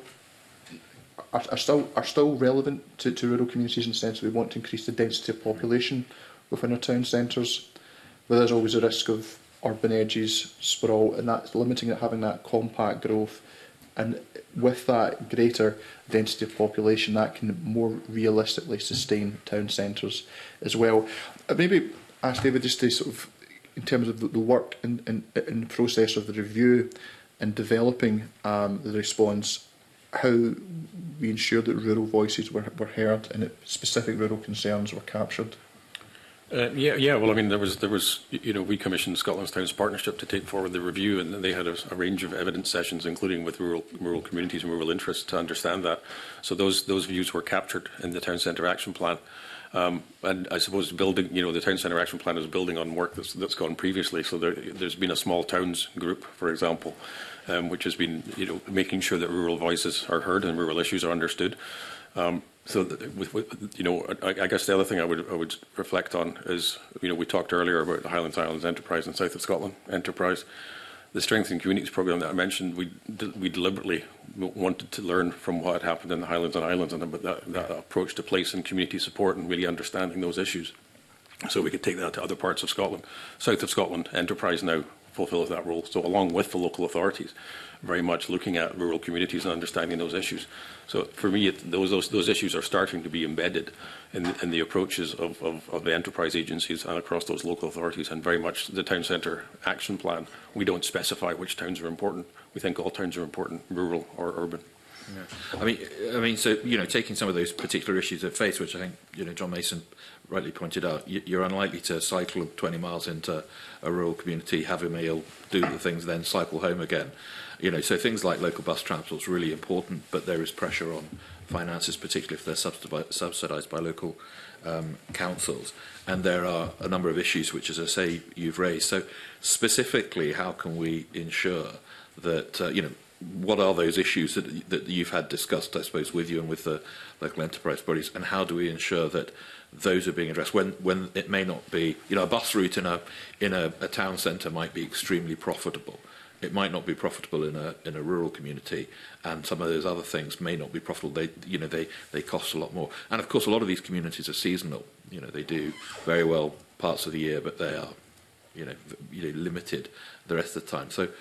are still relevant to rural communities in the sense that we want to increase the density of population within our town centres. But there's always a risk of urban edges, sprawl, and that's limiting it, having that compact growth. And with that greater density of population, that can more realistically sustain town centres as well. Maybe ask David just to sort of, in terms of the work in the process of the review and developing the response, how we ensured that rural voices were heard and that specific rural concerns were captured. Yeah. Well, I mean, there was, you know, we commissioned Scotland's Towns Partnership to take forward the review, and they had a range of evidence sessions, including with rural communities and rural interests, to understand that. So those views were captured in the Town Centre Action Plan. And I suppose building, you know, the Town Centre Action Plan is building on work that's gone previously. So there's been a small towns group, for example, which has been, you know, making sure that rural voices are heard and rural issues are understood. So, you know, I guess the other thing I would reflect on is, you know, we talked earlier about the Highlands Islands Enterprise and South of Scotland Enterprise. The Strengthening Communities programme that I mentioned, we deliberately wanted to learn from what had happened in the Highlands and Islands and about that approach to place and community support and really understanding those issues, so we could take that to other parts of Scotland. South of Scotland Enterprise now fulfills that role. So along with the local authorities, very much looking at rural communities and understanding those issues. So for me, those issues are starting to be embedded in the approaches of the enterprise agencies and across those local authorities, and very much the Town Centre Action Plan. We don't specify which towns are important. We think all towns are important, rural or urban. Yeah. I mean, so taking some of those particular issues at face, which I think John Mason rightly pointed out, you're unlikely to cycle 20 miles into a rural community, have a meal, do the things, then cycle home again. So things like local bus transport is really important, but there is pressure on finances, particularly if they're subsidised by local councils. And there are a number of issues which, as I say, you've raised. So specifically, how can we ensure that, what are those issues that you've had discussed, I suppose, with you and with the local enterprise bodies, and how do we ensure that those are being addressed when it may not be, a bus route in a town centre might be extremely profitable. It might not be profitable in a rural community, and some of those other things may not be profitable. They cost a lot more. And of course, a lot of these communities are seasonal. They do very well parts of the year, but they are, limited the rest of the time. So,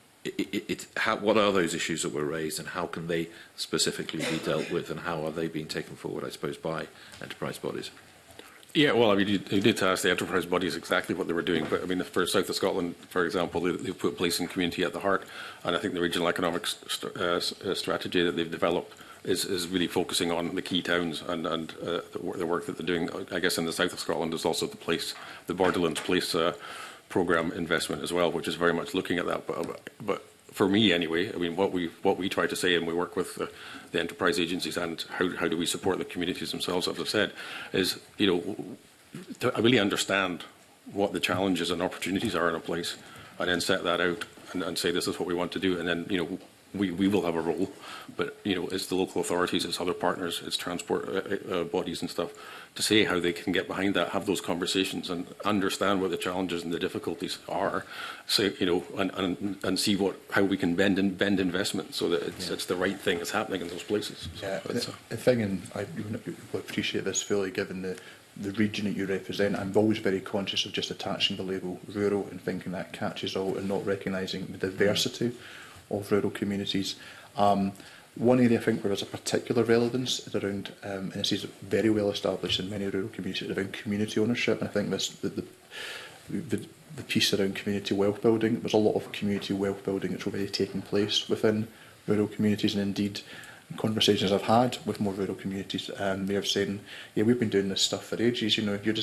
what are those issues that were raised, and how can they specifically be dealt with, and how are they being taken forward, I suppose, by enterprise bodies? Yeah, well, I mean, you did ask the enterprise bodies exactly what they were doing, but I mean, for South of Scotland, for example, they put place and community at the heart, and I think the regional economic strategy that they've developed is really focusing on the key towns and the work that they're doing. I guess in the South of Scotland is also the Borderlands Place programme investment as well, which is very much looking at that. But for me, anyway, I mean, what we try to say, and we work with the enterprise agencies, and how do we support the communities themselves, as I've said, is to really understand what the challenges and opportunities are in a place, and then set that out and say this is what we want to do, and then we will have a role, but it's the local authorities, it's other partners, it's transport bodies and stuff, to say how they can get behind that, have those conversations, and understand what the challenges and the difficulties are. So and see how we can bend investment so that it's the right thing that's happening in those places. So yeah, the thing, and I will appreciate this fully, given the region that you represent. I'm always very conscious of just attaching the label rural and thinking that catches all, and not recognising the diversity of rural communities. One area I think where there's a particular relevance is around, and this is very well established in many rural communities, around community ownership. And I think this the piece around community wealth building, there's a lot of community wealth building that's already taking place within rural communities, and indeed conversations I've had with more rural communities, they're saying, yeah, we've been doing this stuff for ages,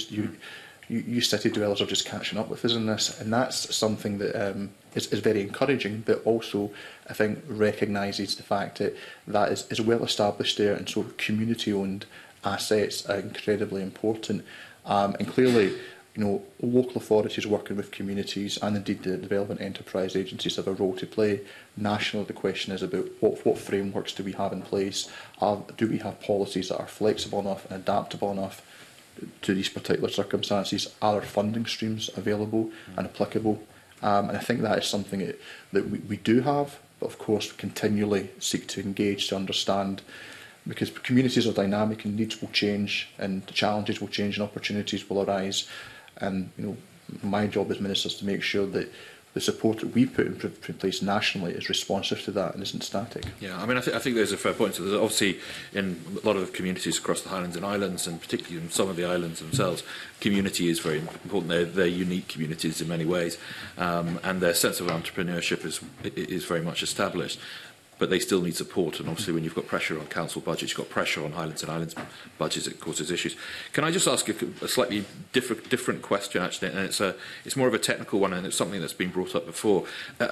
you city dwellers are just catching up with us in this, and that's something that is very encouraging, but also I think recognises the fact that is well established there, and so community-owned assets are incredibly important, and clearly, local authorities working with communities, and indeed the development enterprise agencies have a role to play. Nationally, the question is about what frameworks do we have in place? Do we have policies that are flexible enough and adaptable enough to these particular circumstances? Are there funding streams available and applicable? And I think that is something that we do have, but of course we continually seek to engage to understand, because communities are dynamic and needs will change, and challenges will change and opportunities will arise. And my job as minister is to make sure that the support that we put in place nationally is responsive to that and isn't static. Yeah, I mean, I think there's a fair point. So there's obviously, in a lot of communities across the Highlands and Islands, and particularly in some of the islands themselves, community is very important. They're unique communities in many ways, and their sense of entrepreneurship is very much established. But they still need support, and obviously when you've got pressure on council budgets, you've got pressure on Highlands and Islands budgets, it causes issues. Can I just ask a slightly different question, actually, and it's more of a technical one, and it's something that's been brought up before.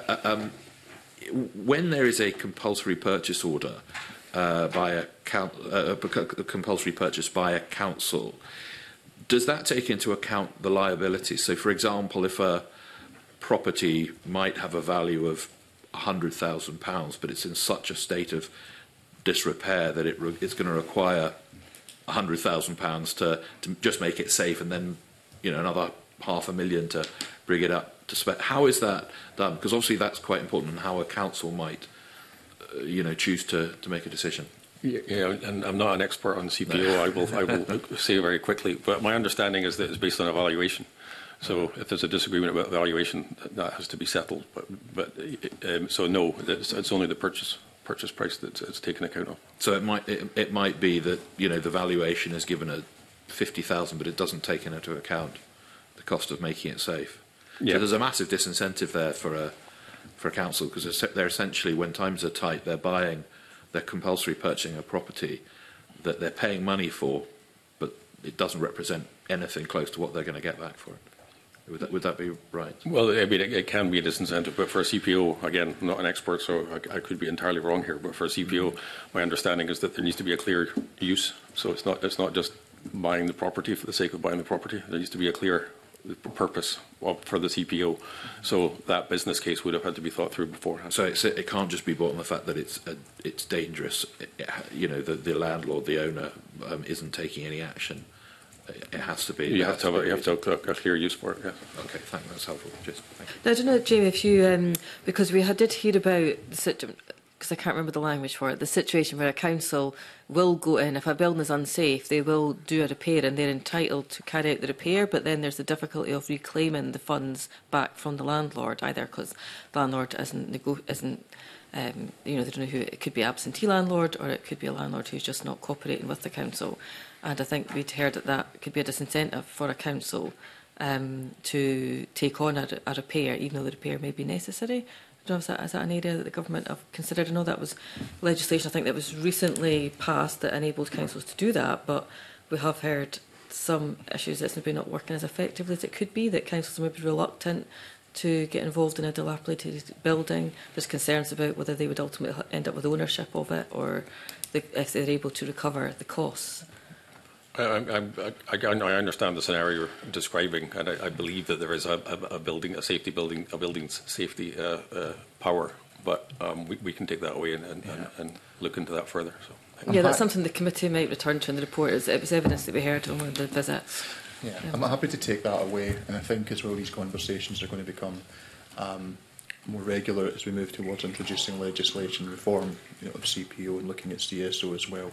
When there is a compulsory purchase order by compulsory purchase by a council, does that take into account the liability? So, for example, if a property might have a value of £100,000, but it's in such a state of disrepair that it's going to require £100,000 to just make it safe, and then another £500,000 to bring it up to spec. How is that done? Because obviously that's quite important, and how a council might choose to make a decision. Yeah, and I'm not an expert on CPO. I will say very quickly, but my understanding is that it's based on evaluation. So if there's a disagreement about valuation, that has to be settled. So no, it's only the purchase price that it's taken account of. So it might be that the valuation is given at 50,000, but it doesn't take into account the cost of making it safe. Yeah. So there's a massive disincentive there for a council, because they're essentially, when times are tight, they're buying they're compulsory purchasing a property that they're paying money for, but it doesn't represent anything close to what they're going to get back for it. Would that be right? Well, I mean, it can be a disincentive, but for a CPO, again, I'm not an expert, so I could be entirely wrong here, but for a CPO, my understanding is that there needs to be a clear use. So it's not just buying the property for the sake of buying the property. There needs to be a clear purpose for the CPO. So that business case would have had to be thought through beforehand. So it can't just be bought on the fact that it's dangerous. The landlord, the owner, isn't taking any action. It has to be. You have to have a clear use for it. Yes. Okay, thank you. That's helpful. Just thank you. Now, I don't know, Jamie, if you because we did hear about the situation, because I can't remember the language for it, the situation where a council will go in, if a building is unsafe, they will do a repair and they're entitled to carry out the repair, but then there's the difficulty of reclaiming the funds back from the landlord, either because the landlord isn't they don't know who, it could be absentee landlord or it could be a landlord who's just not cooperating with the council. And I think we'd heard that could be a disincentive for a council to take on a repair, even though the repair may be necessary. I don't know, is that an area that the government have considered? I know that was legislation, I think, that was recently passed that enabled councils to do that, but we have heard some issues that's maybe not working as effectively as it could be, that councils may be reluctant to get involved in a dilapidated building. There's concerns about whether they would ultimately end up with ownership of it or if they're able to recover the costs. I understand the scenario you're describing, and I believe that there is a building's safety power, but we can take that away and look into that further. So, yeah, that's something the committee might return to in the report. It was evidence that we heard on one of the visits. Yeah, I'm happy to take that away, and I think as well these conversations are going to become more regular as we move towards introducing legislation reform, of CPO and looking at CSO as well.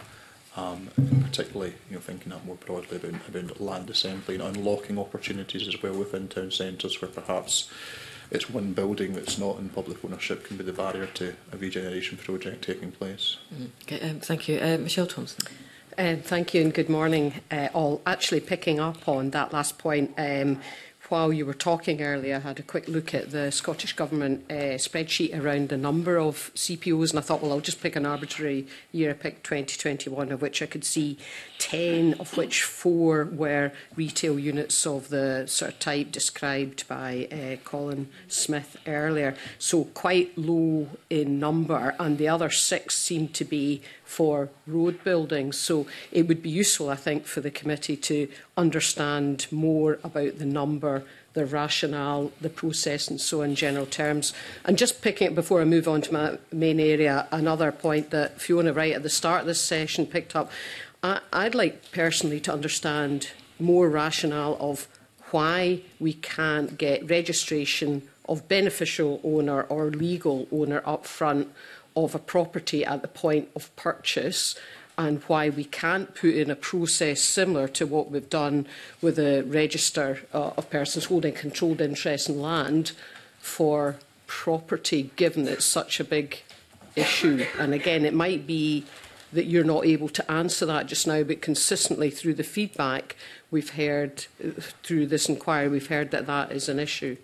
And particularly, thinking that more broadly about land assembly and unlocking opportunities as well within town centres where perhaps it's one building that's not in public ownership can be the barrier to a regeneration project taking place. Okay, thank you. Michelle Thompson. Thank you and good morning all. Actually picking up on that last point, while you were talking earlier, I had a quick look at the Scottish Government spreadsheet around the number of CPOs, and I thought, well, I'll just pick an arbitrary year. I picked 2021, of which I could see 10, of which 4 were retail units of the sort of type described by Colin Smith earlier. So quite low in number, and the other 6 seem to be for road buildings. So it would be useful, I think, for the committee to understand more about the number, the rationale, the process and so on in general terms. And just picking it before I move on to my main area, another point that Fiona right at the start of this session picked up, I'd like personally to understand more rationale of why we can't get registration of beneficial owner or legal owner up front of a property at the point of purchase, and why we can't put in a process similar to what we've done with a register of persons holding controlled interest in land for property, given it's such a big issue. And again, it might be that you're not able to answer that just now, but consistently through the feedback we've heard, through this inquiry, we've heard that that is an issue.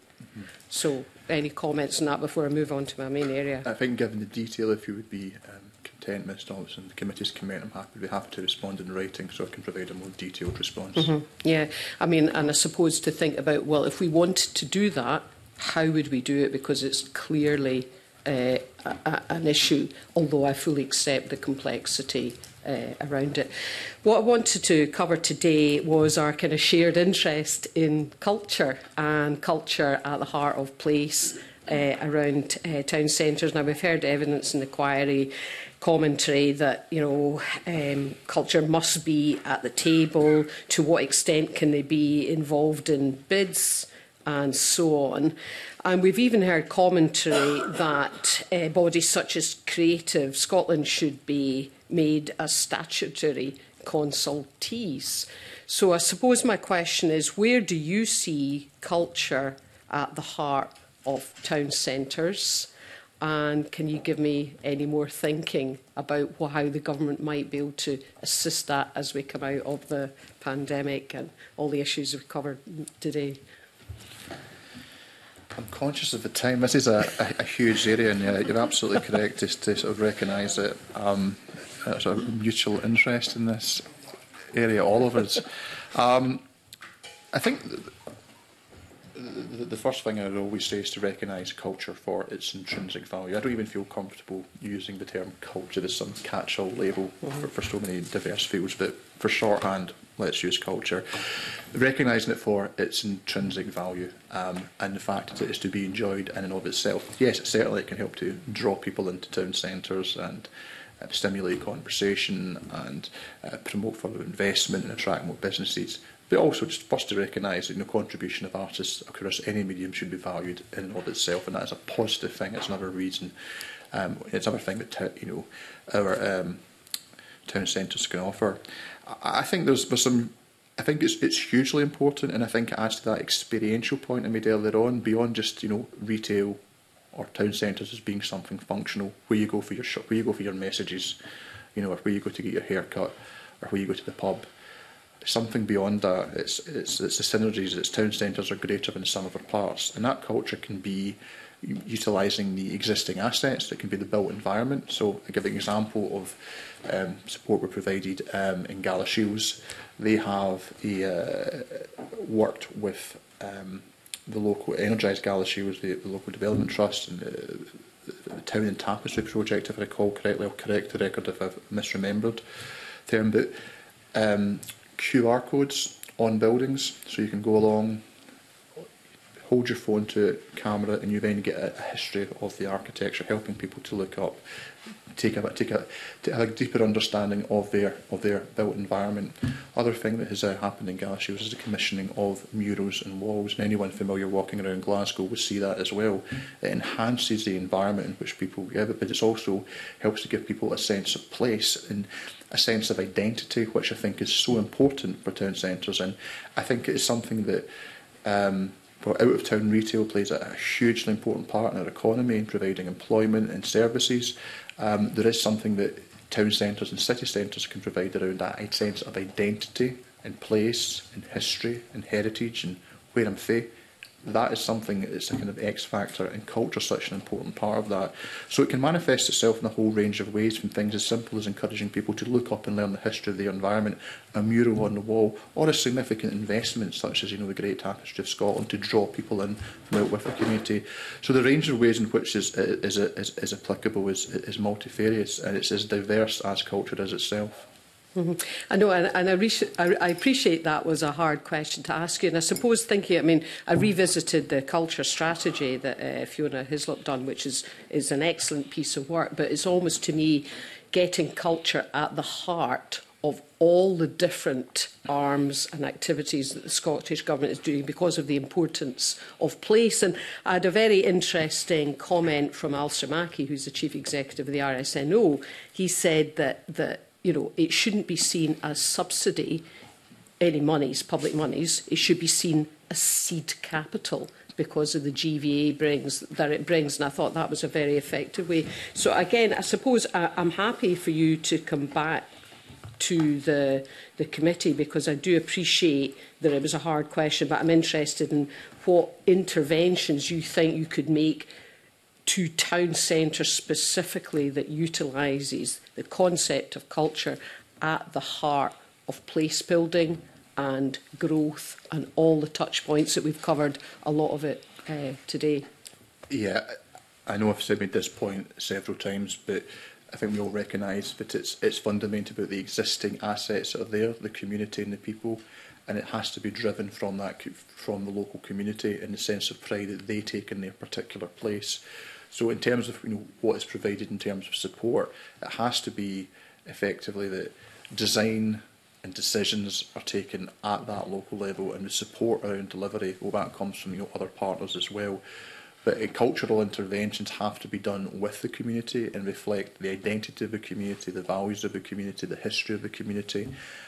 So any comments on that before I move on to my main area? I think given the detail, if you would be content, Ms Thompson, the committee's comment, I'd be happy to respond in writing so I can provide a more detailed response. Yeah, I mean, and I suppose to think about, well, if we wanted to do that, how would we do it? Because it's clearly an issue, although I fully accept the complexity around it. What I wanted to cover today was our kind of shared interest in culture, and culture at the heart of place around town centres. Now, we've heard evidence in the inquiry commentary that culture must be at the table. To what extent can they be involved in bids and so on? And we've even heard commentary that bodies such as Creative Scotland should be made as statutory consultees. So I suppose my question is, where do you see culture at the heart of town centres? And can you give me any more thinking about how the government might be able to assist that as we come out of the pandemic and all the issues we've covered today? I'm conscious of the time. This is a huge area, and you're absolutely correct to sort of recognise that there's a mutual interest in this area, all of us. I think the first thing I would always say is to recognise culture for its intrinsic value. I don't even feel comfortable using the term culture as some catch-all label for so many diverse fields, but for shorthand, let's use culture. Recognising it for its intrinsic value and the fact that it is to be enjoyed in and of itself. Yes, certainly it can help to draw people into town centres and stimulate conversation and promote further investment and attract more businesses. But also just first to recognise that the contribution of artists across any medium should be valued in and of itself, and that is a positive thing. It's another reason. It's another thing that our town centres can offer. I think there's some. I think it's hugely important, and I think it adds to that experiential point I made earlier on, beyond just retail or town centres as being something functional, where you go for your shop, where you go for your messages, or where you go to get your haircut, or where you go to the pub. Something beyond that. It's the synergies. Its town centres are greater than the sum of their parts, and that culture can be utilising the existing assets. It can be the built environment. So I give an example of support we provided in Galashiels. They have worked with the local Energise Galashiels, the local development trust, and the Town and Tapestry project, if I recall correctly. I'll correct the record if I've misremembered term, but QR codes on buildings, so you can go along, hold your phone to a camera, and you then get a history of the architecture, helping people to look up, to have a deeper understanding of their built environment. Other thing that has happened in Galashiels is the commissioning of murals and walls, and anyone familiar walking around Glasgow will see that as well. It enhances the environment in which people live, but it also helps to give people a sense of place and a sense of identity, which I think is so important for town centres. And I think it is something that out-of-town retail plays a hugely important part in our economy in providing employment and services. There is something that town centres and city centres can provide around that sense of identity and place and history and heritage and where I'm fae. That is something that's a kind of X factor, and culture is such an important part of that. So it can manifest itself in a whole range of ways, from things as simple as encouraging people to look up and learn the history of their environment, a mural on the wall, or a significant investment such as the Great Tapestry of Scotland to draw people in from out with the community. So the range of ways in which is applicable is multifarious, and it's as diverse as culture is itself. I know, and I appreciate that was a hard question to ask you. And I suppose I revisited the culture strategy that Fiona Hislop done, which is an excellent piece of work. But it's almost, to me, getting culture at the heart of all the different arms and activities that the Scottish Government is doing because of the importance of place. And I had a very interesting comment from Alistair Mackey, who's the Chief Executive of the RSNO. He said that it shouldn't be seen as subsidy, any monies, public monies. It should be seen as seed capital because of the GVA it brings. And I thought that was a very effective way. So again, I suppose I'm happy for you to come back to the committee, because I do appreciate that it was a hard question, but I'm interested in what interventions you think you could make to town centres specifically that utilises the concept of culture at the heart of place building and growth and all the touch points that we've covered, a lot of it today. Yeah, I know I've made this point several times, but I think we all recognise that it's fundamental about the existing assets that are there, the community and the people, and it has to be driven from the local community in the sense of pride that they take in their particular place. So in terms of what is provided in terms of support, it has to be effectively that design and decisions are taken at that local level, and the support around delivery, that comes from other partners as well. But cultural interventions have to be done with the community and reflect the identity of the community, the values of the community, the history of the community.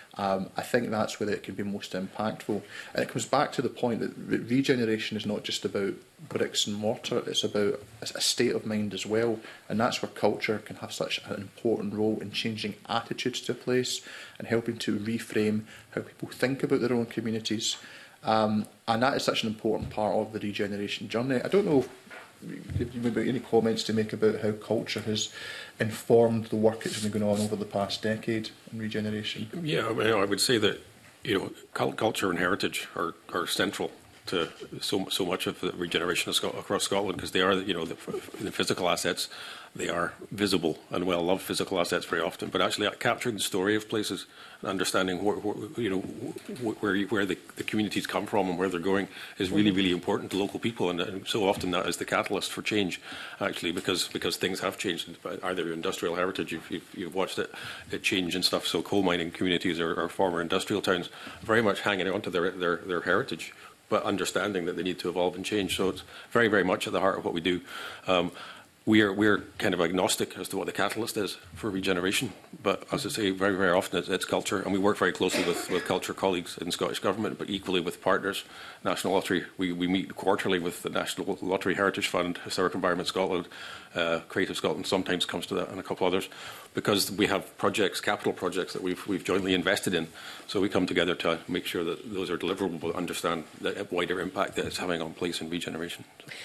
I think that's where it can be most impactful. And it comes back to the point that regeneration is not just about bricks and mortar, it's about a state of mind as well. And that's where culture can have such an important role in changing attitudes to a place and helping to reframe how people think about their own communities. And that is such an important part of the regeneration journey. I don't know if you maybe any comments to make about how culture has informed the work that's been going on over the past decade in regeneration. Yeah, I would say that culture and heritage are central to so much of the regeneration across Scotland, because they are the physical assets. They are visible and well loved physical assets very often, but actually capturing the story of places and understanding where the communities come from and where they're going is really important to local people, and so often that is the catalyst for change, actually, because things have changed. Either industrial heritage, you've watched it change and stuff. So coal mining communities or former industrial towns very much hanging on to their heritage, but understanding that they need to evolve and change. So it's very much at the heart of what we do. We're kind of agnostic as to what the catalyst is for regeneration, but as I say, very often it's culture, and we work very closely with culture colleagues in Scottish Government, but equally with partners. National Lottery, we meet quarterly with the National Lottery Heritage Fund, Historic Environment Scotland, Creative Scotland sometimes comes to that, and a couple others, because we have projects, capital projects that we've jointly invested in. So we come together to make sure that those are deliverable, but understand the wider impact that it's having on place and regeneration.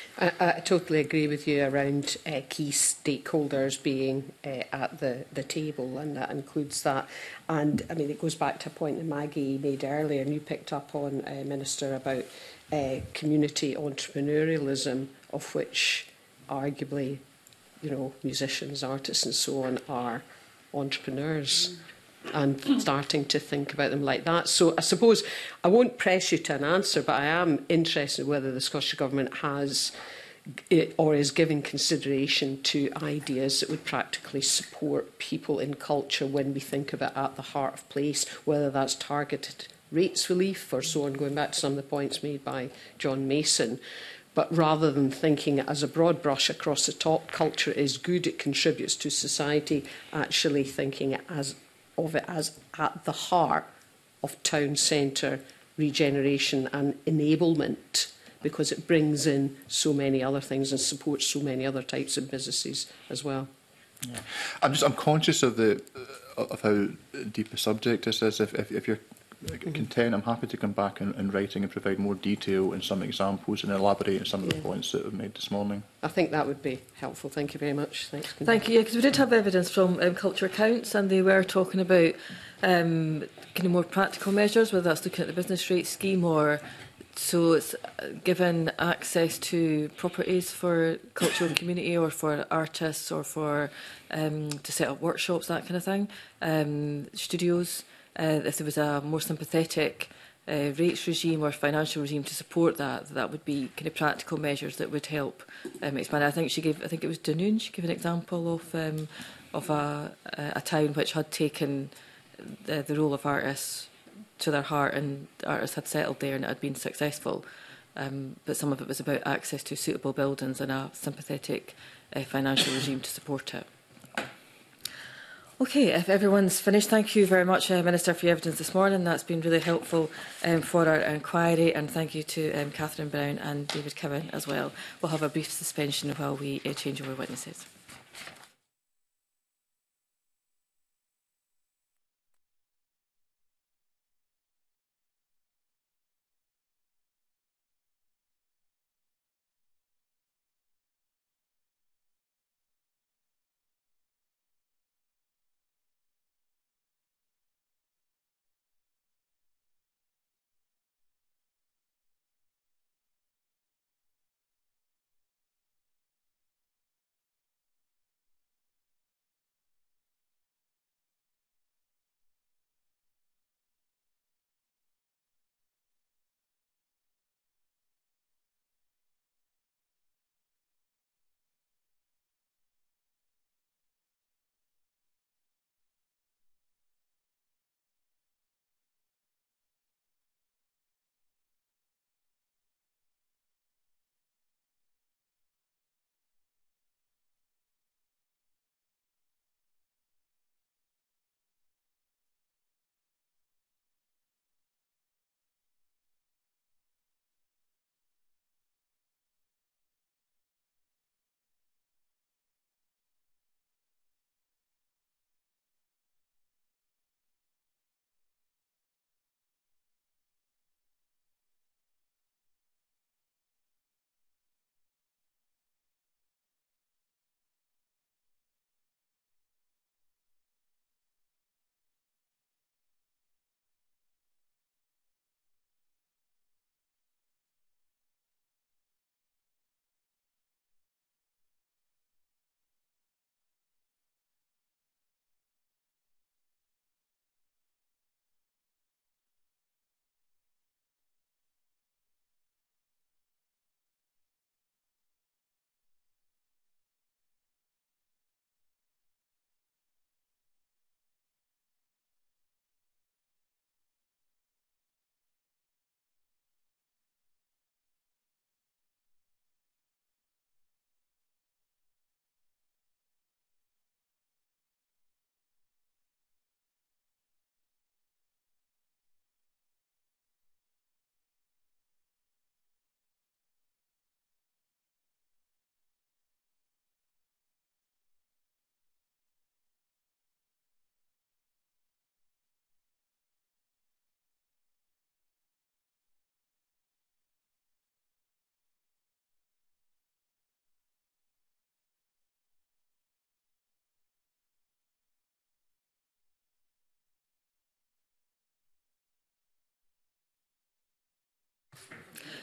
I totally agree with you around key stakeholders being at the table, and that includes that. And I mean, it goes back to a point that Maggie made earlier, and you picked up on, Minister, about community entrepreneurialism, of which arguably, musicians, artists and so on are entrepreneurs, and starting to think about them like that. So I suppose I won't press you to an answer, but I am interested whether the Scottish Government has or is giving consideration to ideas that would practically support people in culture when we think about at the heart of place, whether that's targeted rates relief or so on, going back to some of the points made by John Mason. But rather than thinking it as a broad brush across the top, culture is good, it contributes to society, actually thinking of it as at the heart of town centre regeneration and enablement, because it brings in so many other things and supports so many other types of businesses as well. Yeah. I'm conscious of how deep a subject this is. If you're content, I'm happy to come back in writing and provide more detail and some examples and elaborate on some of the points that we've made this morning. I think that would be helpful. Thank you very much. Thanks. Thank you. Because we did have evidence from culture accounts, and they were talking about kind of more practical measures, whether that's looking at the business rate scheme or so it's given access to properties for cultural and community, or for artists, or for to set up workshops, that kind of thing, studios. If there was a more sympathetic rates regime or financial regime to support that would be kind of practical measures that would help expand. I think it was Dunoon, she gave an example of a town which had taken the role of artists to their heart, and artists had settled there and it had been successful. But some of it was about access to suitable buildings and a sympathetic financial regime to support it. Okay, if everyone's finished, thank you very much, Minister, for your evidence this morning. That's been really helpful for our inquiry, and thank you to Catherine Brown and David Cowan as well. We'll have a brief suspension while we change over witnesses.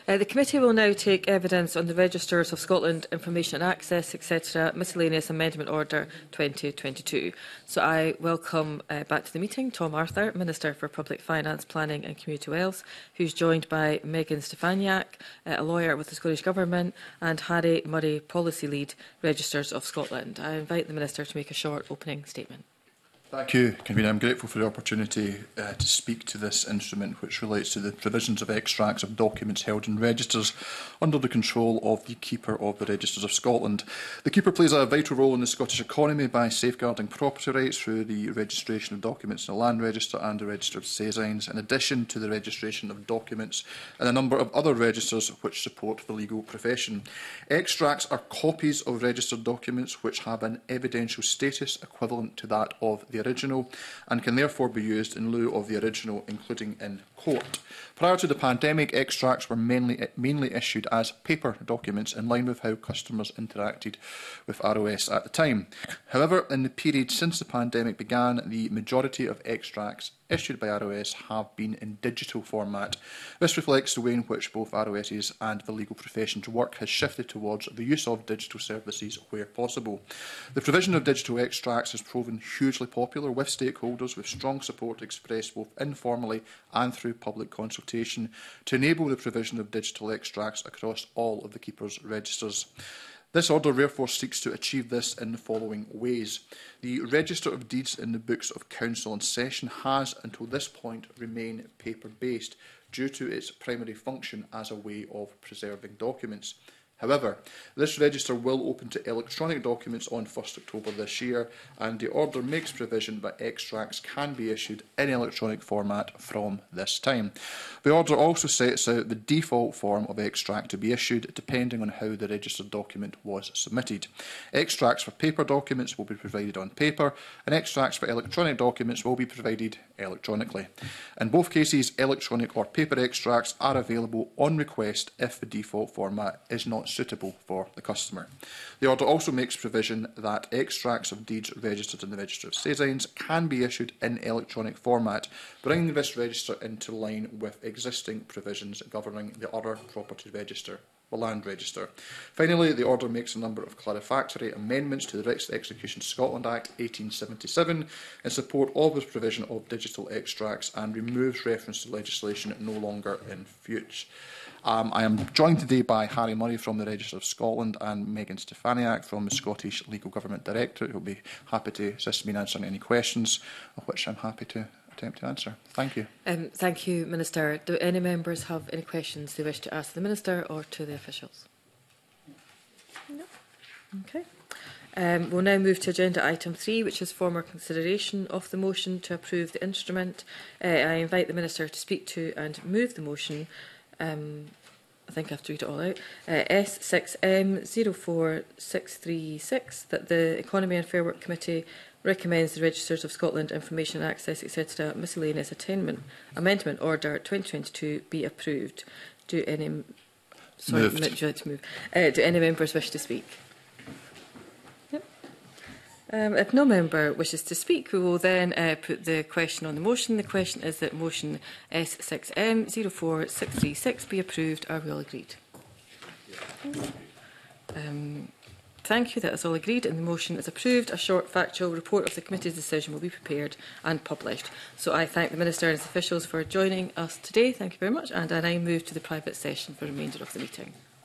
The committee will now take evidence on the Registers of Scotland Information and Access, etc. Miscellaneous Amendment Order 2022. So I welcome back to the meeting Tom Arthur, Minister for Public Finance, Planning and Community Wealth, who's joined by Megan Stefaniak, a lawyer with the Scottish Government, and Harry Murray, Policy Lead, Registers of Scotland. I invite the Minister to make a short opening statement. Thank you, Convener. I'm grateful for the opportunity to speak to this instrument, which relates to the provisions of extracts of documents held in registers under the control of the Keeper of the Registers of Scotland. The Keeper plays a vital role in the Scottish economy by safeguarding property rights through the registration of documents in the Land Register and the Register of Cézannes, in addition to the registration of documents in a number of other registers which support the legal profession. Extracts are copies of registered documents which have an evidential status equivalent to that of the original and can therefore be used in lieu of the original, including in court. Prior to the pandemic, extracts were mainly issued as paper documents in line with how customers interacted with ROS at the time. However, in the period since the pandemic began, the majority of extracts issued by ROS have been in digital format. This reflects the way in which both ROSs and the legal profession's work has shifted towards the use of digital services where possible. The provision of digital extracts has proven hugely popular with stakeholders, with strong support expressed both informally and through public consultation to enable the provision of digital extracts across all of the Keeper's registers. This order therefore seeks to achieve this in the following ways. The Register of Deeds in the Books of Council and Session has, until this point, remained paper-based due to its primary function as a way of preserving documents. However, this register will open to electronic documents on 1st October this year, and the order makes provision that extracts can be issued in electronic format from this time. The order also sets out the default form of extract to be issued depending on how the registered document was submitted. Extracts for paper documents will be provided on paper, and extracts for electronic documents will be provided electronically. In both cases, electronic or paper extracts are available on request if the default format is not suitable for the customer. The order also makes provision that extracts of deeds registered in the Register of Cézannes can be issued in electronic format, bringing this register into line with existing provisions governing the other property register, the Land Register. Finally, the order makes a number of clarifactory amendments to the Rights to Execution Scotland Act 1877 in support of the provision of digital extracts and removes reference to legislation no longer in future. I am joined today by Harry Murray from the Register of Scotland and Megan Stefaniak from the Scottish Legal Government Directorate, who will be happy to assist me in answering any questions, of which I'm happy to attempt to answer. Thank you. Thank you, Minister. Do any members have any questions they wish to ask the Minister or to the officials? No. Okay. We'll now move to agenda item 3, which is formal consideration of the motion to approve the instrument. I invite the Minister to speak to and move the motion. I think I have to read it all out. S6M04636, that the Economy and Fair Work Committee recommends the Registers of Scotland Information Access, etc. Miscellaneous Amendment Order 2022 be approved. Do any Do any members wish to speak? Yep. If no member wishes to speak, we will then put the question on the motion. The question is that motion S6M04636 be approved. Are we all agreed? Thank you. That is all agreed, and the motion is approved. A short factual report of the committee's decision will be prepared and published. So I thank the Minister and his officials for joining us today. Thank you very much, and I now move to the private session for the remainder of the meeting.